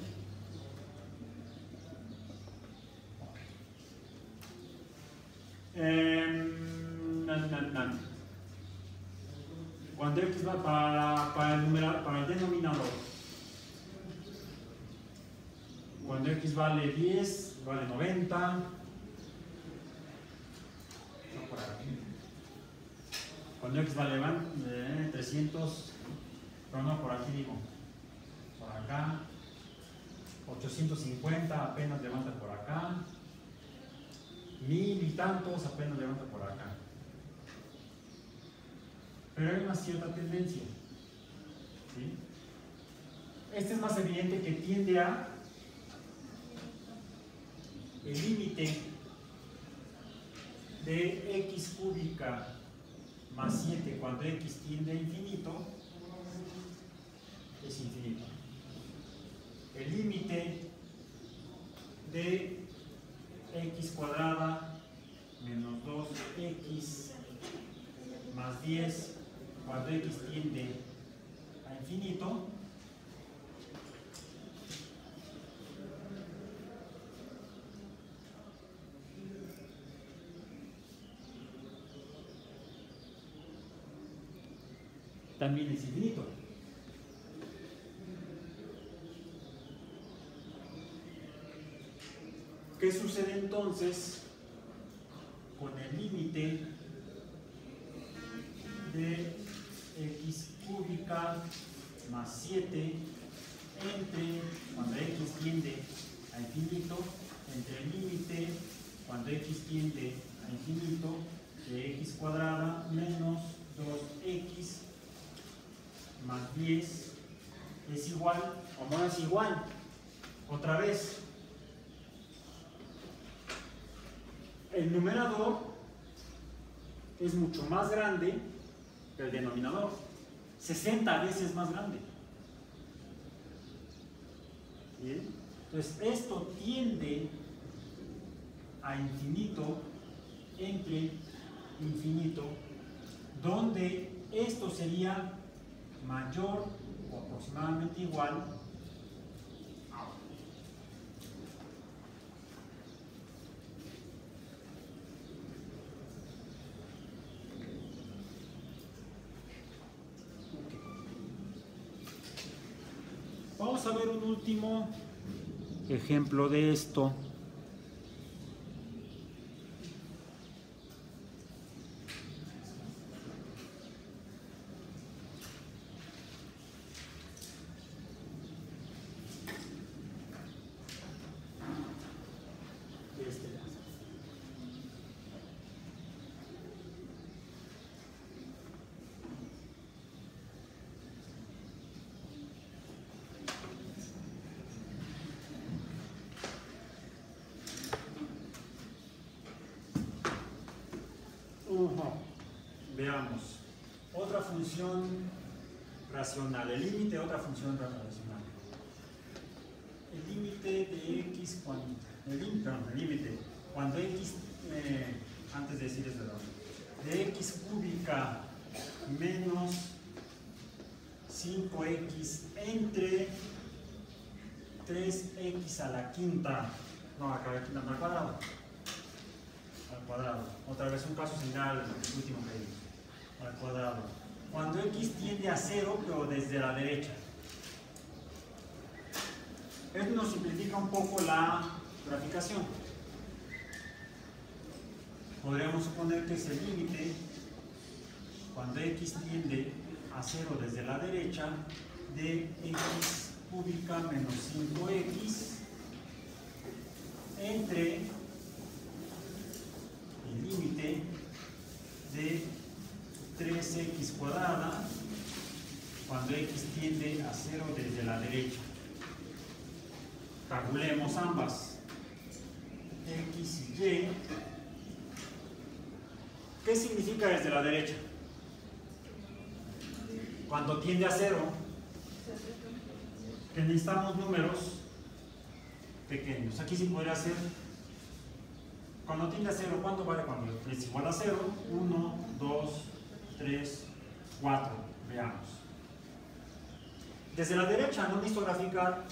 Cuando x va para el denominador, cuando x vale 10, vale 90, no por aquí. Cuando x vale 300, pero no por aquí digo, por acá, 850 apenas levanta por acá. 1000 y tantos apenas levanta por acá. Pero hay una cierta tendencia. ¿Sí? Este es más evidente, que tiende a el límite de x cúbica más 7 cuando x tiende a infinito es infinito. El límite de x cuadrada menos 2x más 10 cuando x tiende a infinito también es infinito. ¿Qué sucede entonces con el límite de x cúbica más 7 entre, cuando x tiende a infinito, entre el límite cuando x tiende a infinito de x cuadrada menos 2x más 10 es igual, o no es igual? Otra vez, el numerador es mucho más grande que el denominador, 60 veces más grande. ¿Bien? Entonces, esto tiende a infinito entre infinito, donde esto sería mayor o aproximadamente igual a 1. Vamos a ver un último ejemplo de esto. función racional, el límite de otra función racional. El límite de x cuando, el límite cuando x, antes de decir eso, de x cúbica menos 5x entre 3x a la quinta, no, acá a la quinta, no, al cuadrado. Al cuadrado. Otra vez un caso similar al último que vimos. Al cuadrado. Cuando x tiende a 0, pero desde la derecha. Esto nos simplifica un poco la graficación. Podríamos suponer que es el límite cuando x tiende a 0 desde la derecha de x cúbica menos 5x entre el límite de 3x cuadrada cuando x tiende a 0 desde la derecha. Calculemos ambas, x y y. ¿Qué significa desde la derecha? Cuando tiende a 0, que necesitamos números pequeños. Aquí sí podría ser, cuando tiende a 0, ¿cuánto vale cuando es igual a 0? 1, 2, 3, 4. Veamos. Desde la derecha no necesito graficar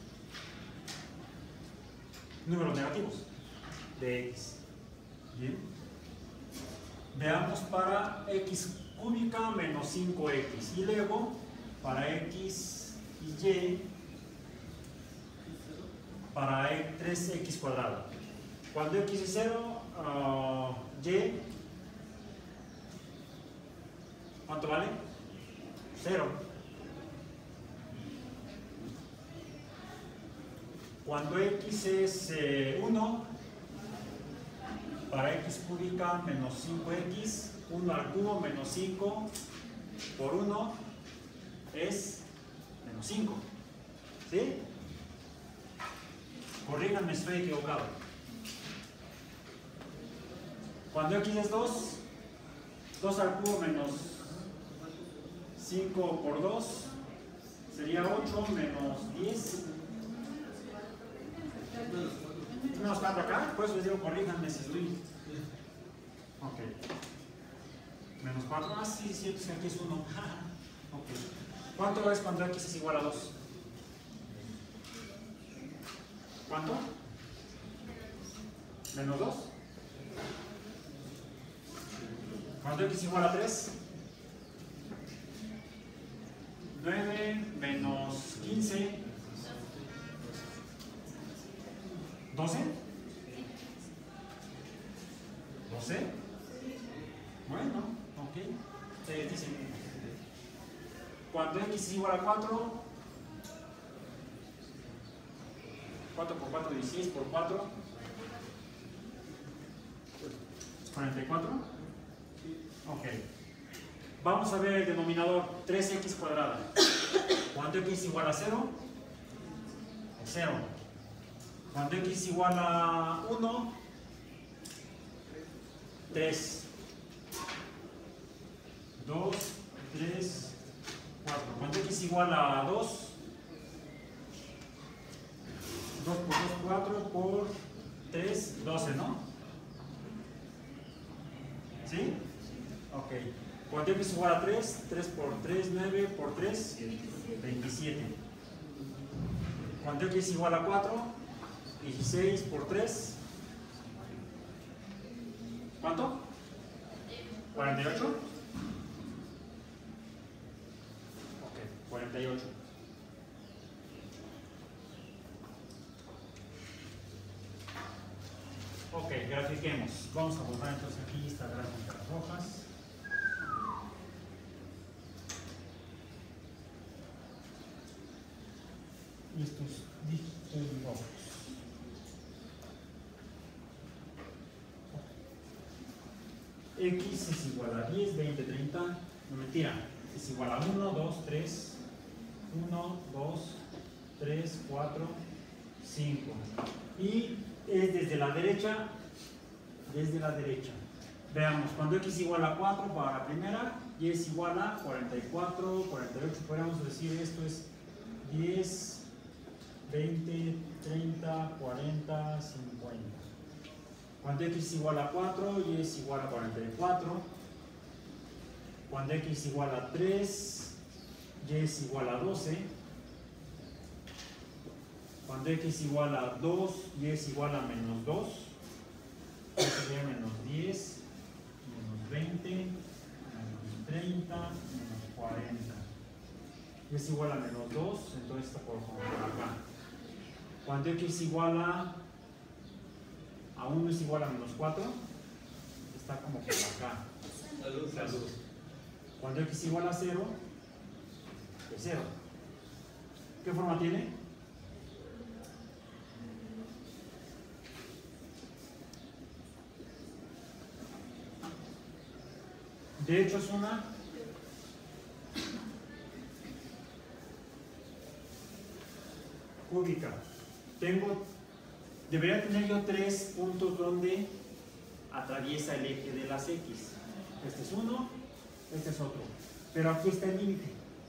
números negativos de x. Bien. Veamos para x cúbica menos 5x y luego para x y y para 3x cuadrado. Cuando x es 0, y, ¿cuánto vale? 0. Cuando x es 1, para x cúbica menos 5x, 1 al cubo menos 5 por 1 es menos 5. ¿Sí? Corríganme, estoy equivocado. Cuando x es 2, 2 al cubo menos 5 por 2 sería 8 menos 10. Menos 4 acá, por eso les digo, corríjanme si estoy. Ok. Menos 4, ah, sí, cierto, si aquí es 1. Ok. ¿Cuánto es cuando x es igual a 2? ¿Cuánto? Menos 2. Cuando x es igual a 3, 9 menos 15, 12. 12. Bueno, ok. Ustedes dicen. Cuando x es igual a 4, 4 por 4, 16 por 4, 44. Ok. Vamos a ver el denominador, 3x cuadrada. Cuando x es igual a 0, 0. Cuando x es igual a 1, 3. 2, 3, 4. Cuando x es igual a 2, 2 por 2, 4 por 3, 12, ¿no? ¿Sí? Ok. Cuando x es igual a 3, 3 por 3, 9 por 3, 27. Cuando x es igual a 4, 16 por 3, ¿cuánto? 48. Ok, 48. Ok, grafiquemos. Vamos a borrar entonces aquí estas gráficas rojas. Y estos dígitos rojos. X es igual a 10, 20, 30, no mentira, es igual a 1, 2, 3, 1, 2, 3, 4, 5. Y es desde la derecha, Veamos, cuando x es igual a 4 para la primera, y es igual a 44, 48, podríamos decir esto es 10, 20, 30, 40, 50. Cuando x es igual a 4, y es igual a 44. Cuando x es igual a 3, y es igual a 12. Cuando x es igual a 2, y es igual a menos 2. Esto sería menos 10, menos 20, menos 30, menos 40. Y es igual a menos 2, entonces está por acá. Cuando x es igual a 1 es igual a menos 4, está como por acá. Salud. Cuando x es igual a 0, es 0. ¿Qué forma tiene? De hecho es una cúbica. Debería tener yo 3 puntos donde atraviesa el eje de las x. Este es uno, este es otro. Pero aquí está el límite.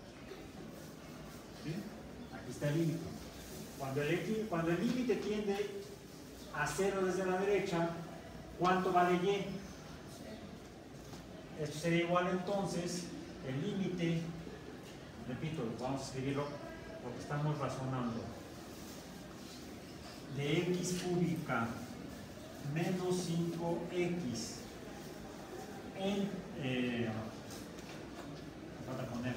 ¿Sí? Aquí está el límite. Cuando el límite tiende a 0 desde la derecha, ¿cuánto vale y? Esto sería igual entonces, el límite, repito, vamos a escribirlo porque estamos razonando, de x cúbica menos 5x falta poner,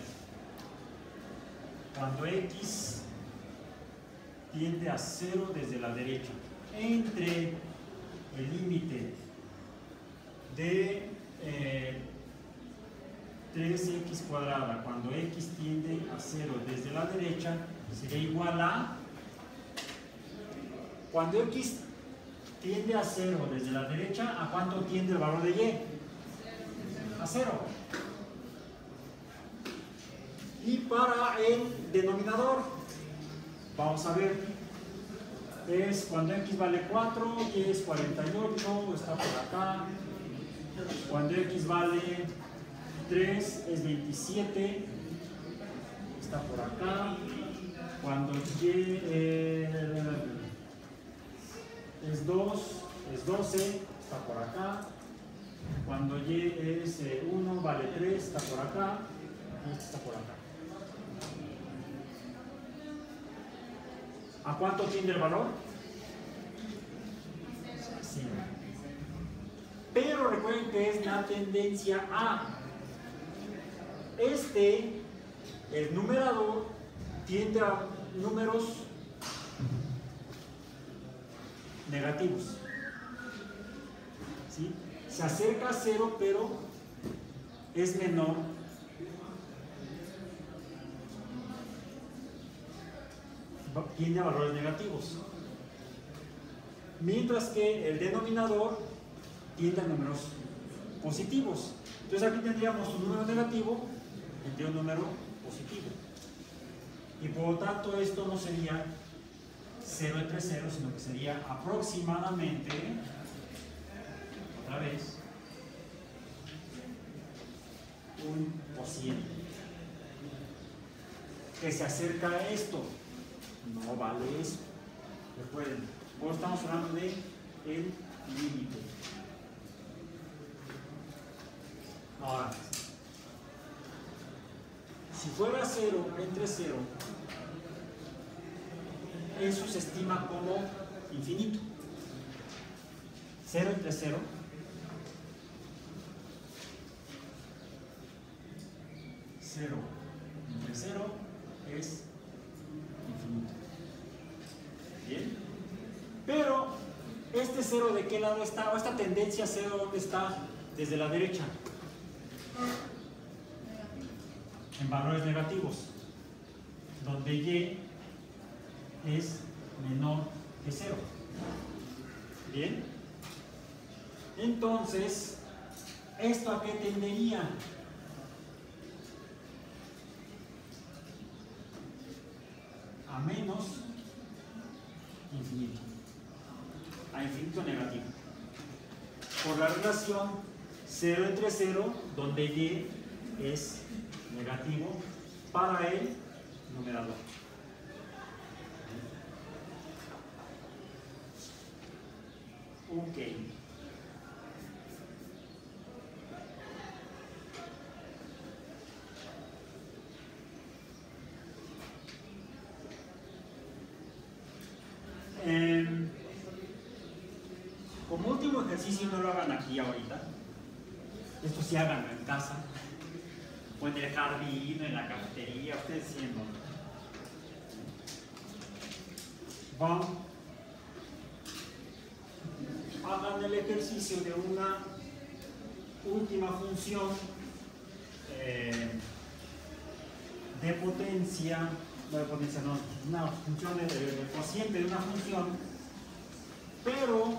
cuando x tiende a 0 desde la derecha, entre el límite de 3x cuadrada, cuando x tiende a 0 desde la derecha, sería igual a, cuando x tiende a 0 desde la derecha, ¿a cuánto tiende el valor de y? A 0. Y para el denominador, vamos a ver, es cuando x vale 4, y es 48, está por acá. Cuando x vale 3 es 27, está por acá. Cuando y es 2, es 12, está por acá. Cuando y es 1, vale 3, está por acá. Y este está por acá. ¿A cuánto tiende el valor? Sí. Pero recuerden que es la tendencia a. El numerador, tiende a números negativos. ¿Sí? Se acerca a 0, pero es menor. Tiende a valores negativos. Mientras que el denominador tiende a números positivos. Entonces aquí tendríamos un número negativo entre un número positivo. Y por lo tanto esto no sería 0 entre 0, sino que sería aproximadamente, otra vez, un cociente que se acerca a esto. No vale eso. Recuerden, ahora estamos hablando de el límite. Ahora, si fuera 0 entre 0, eso se estima como infinito. 0 entre 0 entre 0 es infinito. Bien. Pero, ¿este 0 de qué lado está? ¿O esta tendencia 0 dónde está? Desde la derecha. En valores negativos. Donde y es menor que 0. Bien. Entonces, ¿esto a qué tendería? A menos infinito. A infinito negativo. Por la relación 0 entre 0, donde y es negativo para el numerador. Ok. Como último ejercicio, no lo hagan aquí ahorita. Esto sí háganlo en casa. O en el jardín, en la cafetería, ustedes siendo. Hagan el ejercicio de una última función de potencia, no de potencia, no, una función de cociente de una función, pero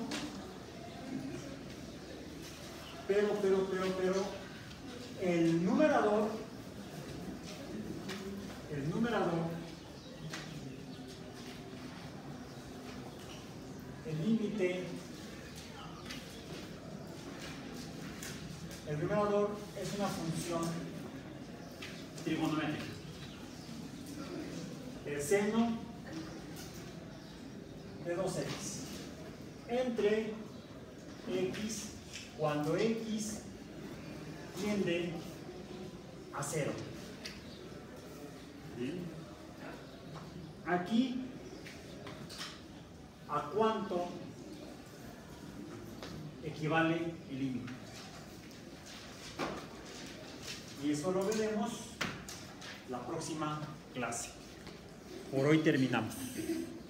el numerador el límite, el numerador es una función trigonométrica. El seno de 2x entre x cuando x tiende a 0. ¿Bien? Aquí, ¿a cuánto equivale el límite? Y eso lo veremos la próxima clase. Por hoy terminamos.